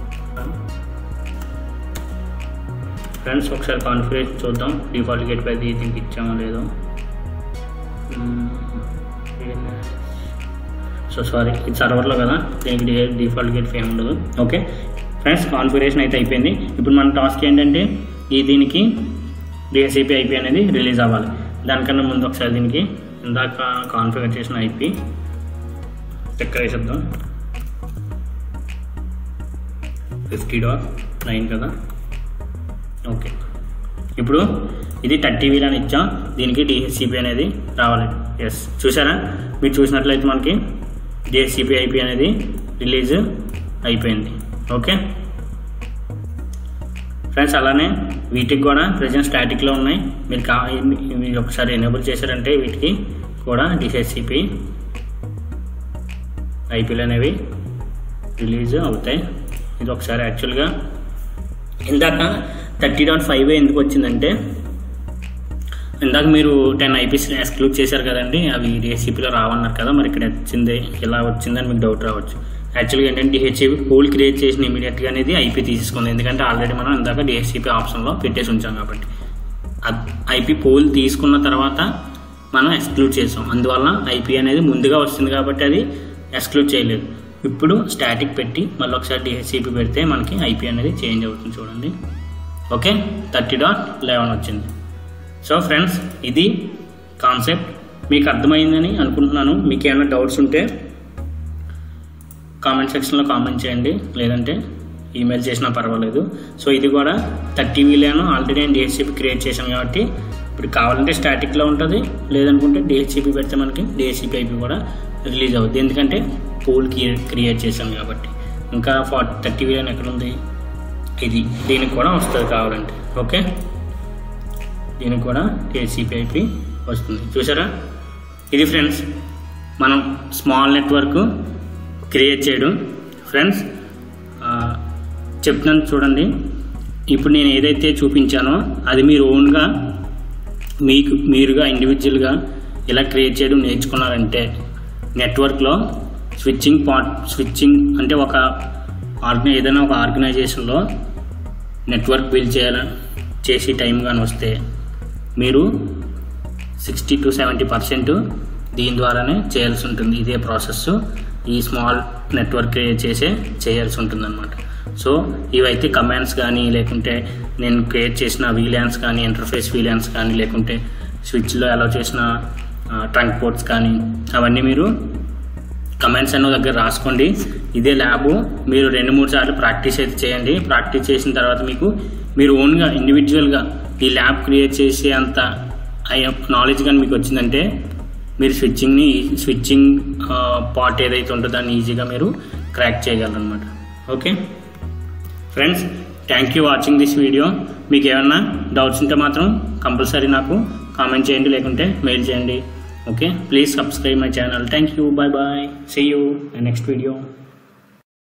friends ఒకసారి కాన్ఫిగరేషన్ చూద్దాం. డిఫాల్ట్ గేట్ పై దీనికి ఇచ్చామో లేదో. సో సారీ, ఇది సర్వర్లో కదా, దీనికి డిఫాల్ట్ గేట్ ఫేమ్ ఉండదు. ఓకే ఫ్రెండ్స్, కాన్ఫిగరేషన్ అయితే అయిపోయింది. ఇప్పుడు మన టాస్క్ ఏంటంటే ఈ దీనికి డిహెచ్సిపి ఐపీ అనేది రిలీజ్ అవ్వాలి. దానికన్నా ముందు ఒకసారి దీనికి ఇందాక కాన్ఫిగర్ చేసిన ఐపీ చక్కర వేసేద్దాం. ఫిఫ్టీ డాట్ నైన్ కదా. ఓకే, ఇప్పుడు ఇది థర్టీ వీలని ఇచ్చాం, దీనికి డిహెచ్సిపి అనేది రావాలి. ఎస్, చూసారా? మీరు చూసినట్లయితే మనకి డిహెచ్సిపి ఐపీ అనేది రిలీజ్ అయిపోయింది. ఓకే ఫ్రెండ్స్, అలానే వీటికి కూడా ప్రజెంట్ స్టాటిక్లో ఉన్నాయి. మీరు కా మీరు ఒకసారి ఎనేబుల్ చేశారంటే వీటికి కూడా డిహెచ్సిపి ఐపీలు అనేవి రిలీజ్ అవుతాయి. ఇది ఒకసారి యాక్చువల్గా ఇందాక థర్టీ డాట్ ఫైవ్ ఎందుకు వచ్చిందంటే, ఇందాక మీరు టెన్ ఐపీస్ ఎక్స్క్లూడ్ చేశారు కదండి, అవి డిహెచ్సిపిలో రావన్నారు కదా, మరి ఇక్కడ వచ్చింది ఎలా వచ్చిందని మీకు డౌట్ రావచ్చు. యాక్చువల్గా ఏంటంటే డిహెచ్సిపి పోల్ క్రియేట్ చేసిన ఇమీడియట్గా అనేది ఐపీ తీసేసుకుంది, ఎందుకంటే ఆల్రెడీ మనం ఇందాక డిహెచ్సిపి ఆప్షన్లో పెట్టేసి ఉంచాం కాబట్టి. ఐపీ పోల్ తీసుకున్న తర్వాత మనం ఎక్స్క్లూడ్ చేసాం, అందువల్ల ఐపీ అనేది ముందుగా వస్తుంది కాబట్టి అది ఎక్స్క్లూడ్ చేయలేదు. ఇప్పుడు స్టాటిక్ పెట్టి మళ్ళీ ఒకసారి డిహెచ్సిపి పెడితే మనకి ఐపీ అనేది చేంజ్ అవుతుంది. చూడండి, ఓకే, థర్టీ డాట్ లెవెన్ వచ్చింది. సో ఫ్రెండ్స్, ఇది కాన్సెప్ట్ మీకు అర్థమైందని అనుకుంటున్నాను. మీకు ఏమైనా డౌట్స్ ఉంటే కామెంట్ సెక్షన్లో కామెంట్ చేయండి, లేదంటే ఈమెయిల్ చేసినా పర్వాలేదు. సో ఇది కూడా థర్టీ వీలేను ఆల్రెడీ నేను డిహెచ్సిపి క్రియేట్ చేశాను కాబట్టి ఇప్పుడు కావాలంటే స్టాటిక్లో ఉంటుంది, లేదనుకుంటే డిహెచ్సిపి పెడితే మనకి డిహెచ్సిపి ఐపీ కూడా రిలీజ్ అవుతుంది, ఎందుకంటే పూల్ క్రియేట్ చేశాను కాబట్టి. ఇంకా ఫార్టీ థర్టీ వీలేన్ ఎక్కడ ఉంది, ఇది దీనికి కూడా వస్తుంది కావాలంటే. ఓకే, దీనికి కూడా డిహెచ్సిపి ఐపీ వస్తుంది. చూసారా? ఇది ఫ్రెండ్స్ మనం స్మాల్ నెట్వర్క్ క్రియేట్ చేయడం. ఫ్రెండ్స్ చెప్తున్నాను చూడండి, ఇప్పుడు నేను ఏదైతే చూపించానో అది మీరు ఓన్గా మీకు మీరుగా ఇండివిజువల్గా ఇలా క్రియేట్ చేయడం నేర్చుకున్నారంటే నెట్వర్క్లో స్విచ్చింగ్ పార్ట్ స్విచ్చింగ్ అంటే ఒక ఆర్గనై ఏదైనా ఒక ఆర్గనైజేషన్లో నెట్వర్క్ బిల్డ్ చేయాలని చేసి టైం కానీ వస్తే మీరు సిక్స్టీ టు సెవెంటీ పర్సెంట్ దీని ద్వారానే చేయాల్సి ఉంటుంది. ఇదే ప్రాసెస్ ఈ స్మాల్ నెట్వర్క్ క్రియేట్ చేసే చేయాల్సి ఉంటుంది అనమాట. సో ఇవైతే కమాండ్స్ కానీ, లేకుంటే నేను క్రియేట్ చేసిన వీలాన్స్ కానీ, ఇంటర్ఫేస్ వీలాన్స్ కానీ, లేకుంటే స్విచ్లో అలౌ చేసిన ట్రంక్ పోర్ట్స్ కానీ, అవన్నీ మీరు కమాండ్స్ అన్న దగ్గర రాసుకోండి. ఇదే ల్యాబ్ మీరు రెండు మూడు సార్లు ప్రాక్టీస్ అయితే చేయండి. ప్రాక్టీస్ చేసిన తర్వాత మీకు మీరు ఓన్గా ఇండివిజువల్గా ఈ ల్యాబ్ క్రియేట్ చేసే అంత నాలెడ్జ్ కానీ మీకు వచ్చిందంటే మీరు స్విచ్చింగ్ని స్విచ్చింగ్ పార్ట్ ఏదైతే ఉంటుందో దాన్ని ఈజీగా మీరు క్రాక్ చేయగలరు అనమాట. Okay friends, thank you watching this video. మీకు ఏమన్నా డౌట్స్ ఉంటే మాత్రం కంపల్సరీ నాకు కామెంట్ చేయండి, లేకుంటే మెయిల్ చేయండి. Okay, please subscribe my channel. Thank you, bye bye, see you in next video.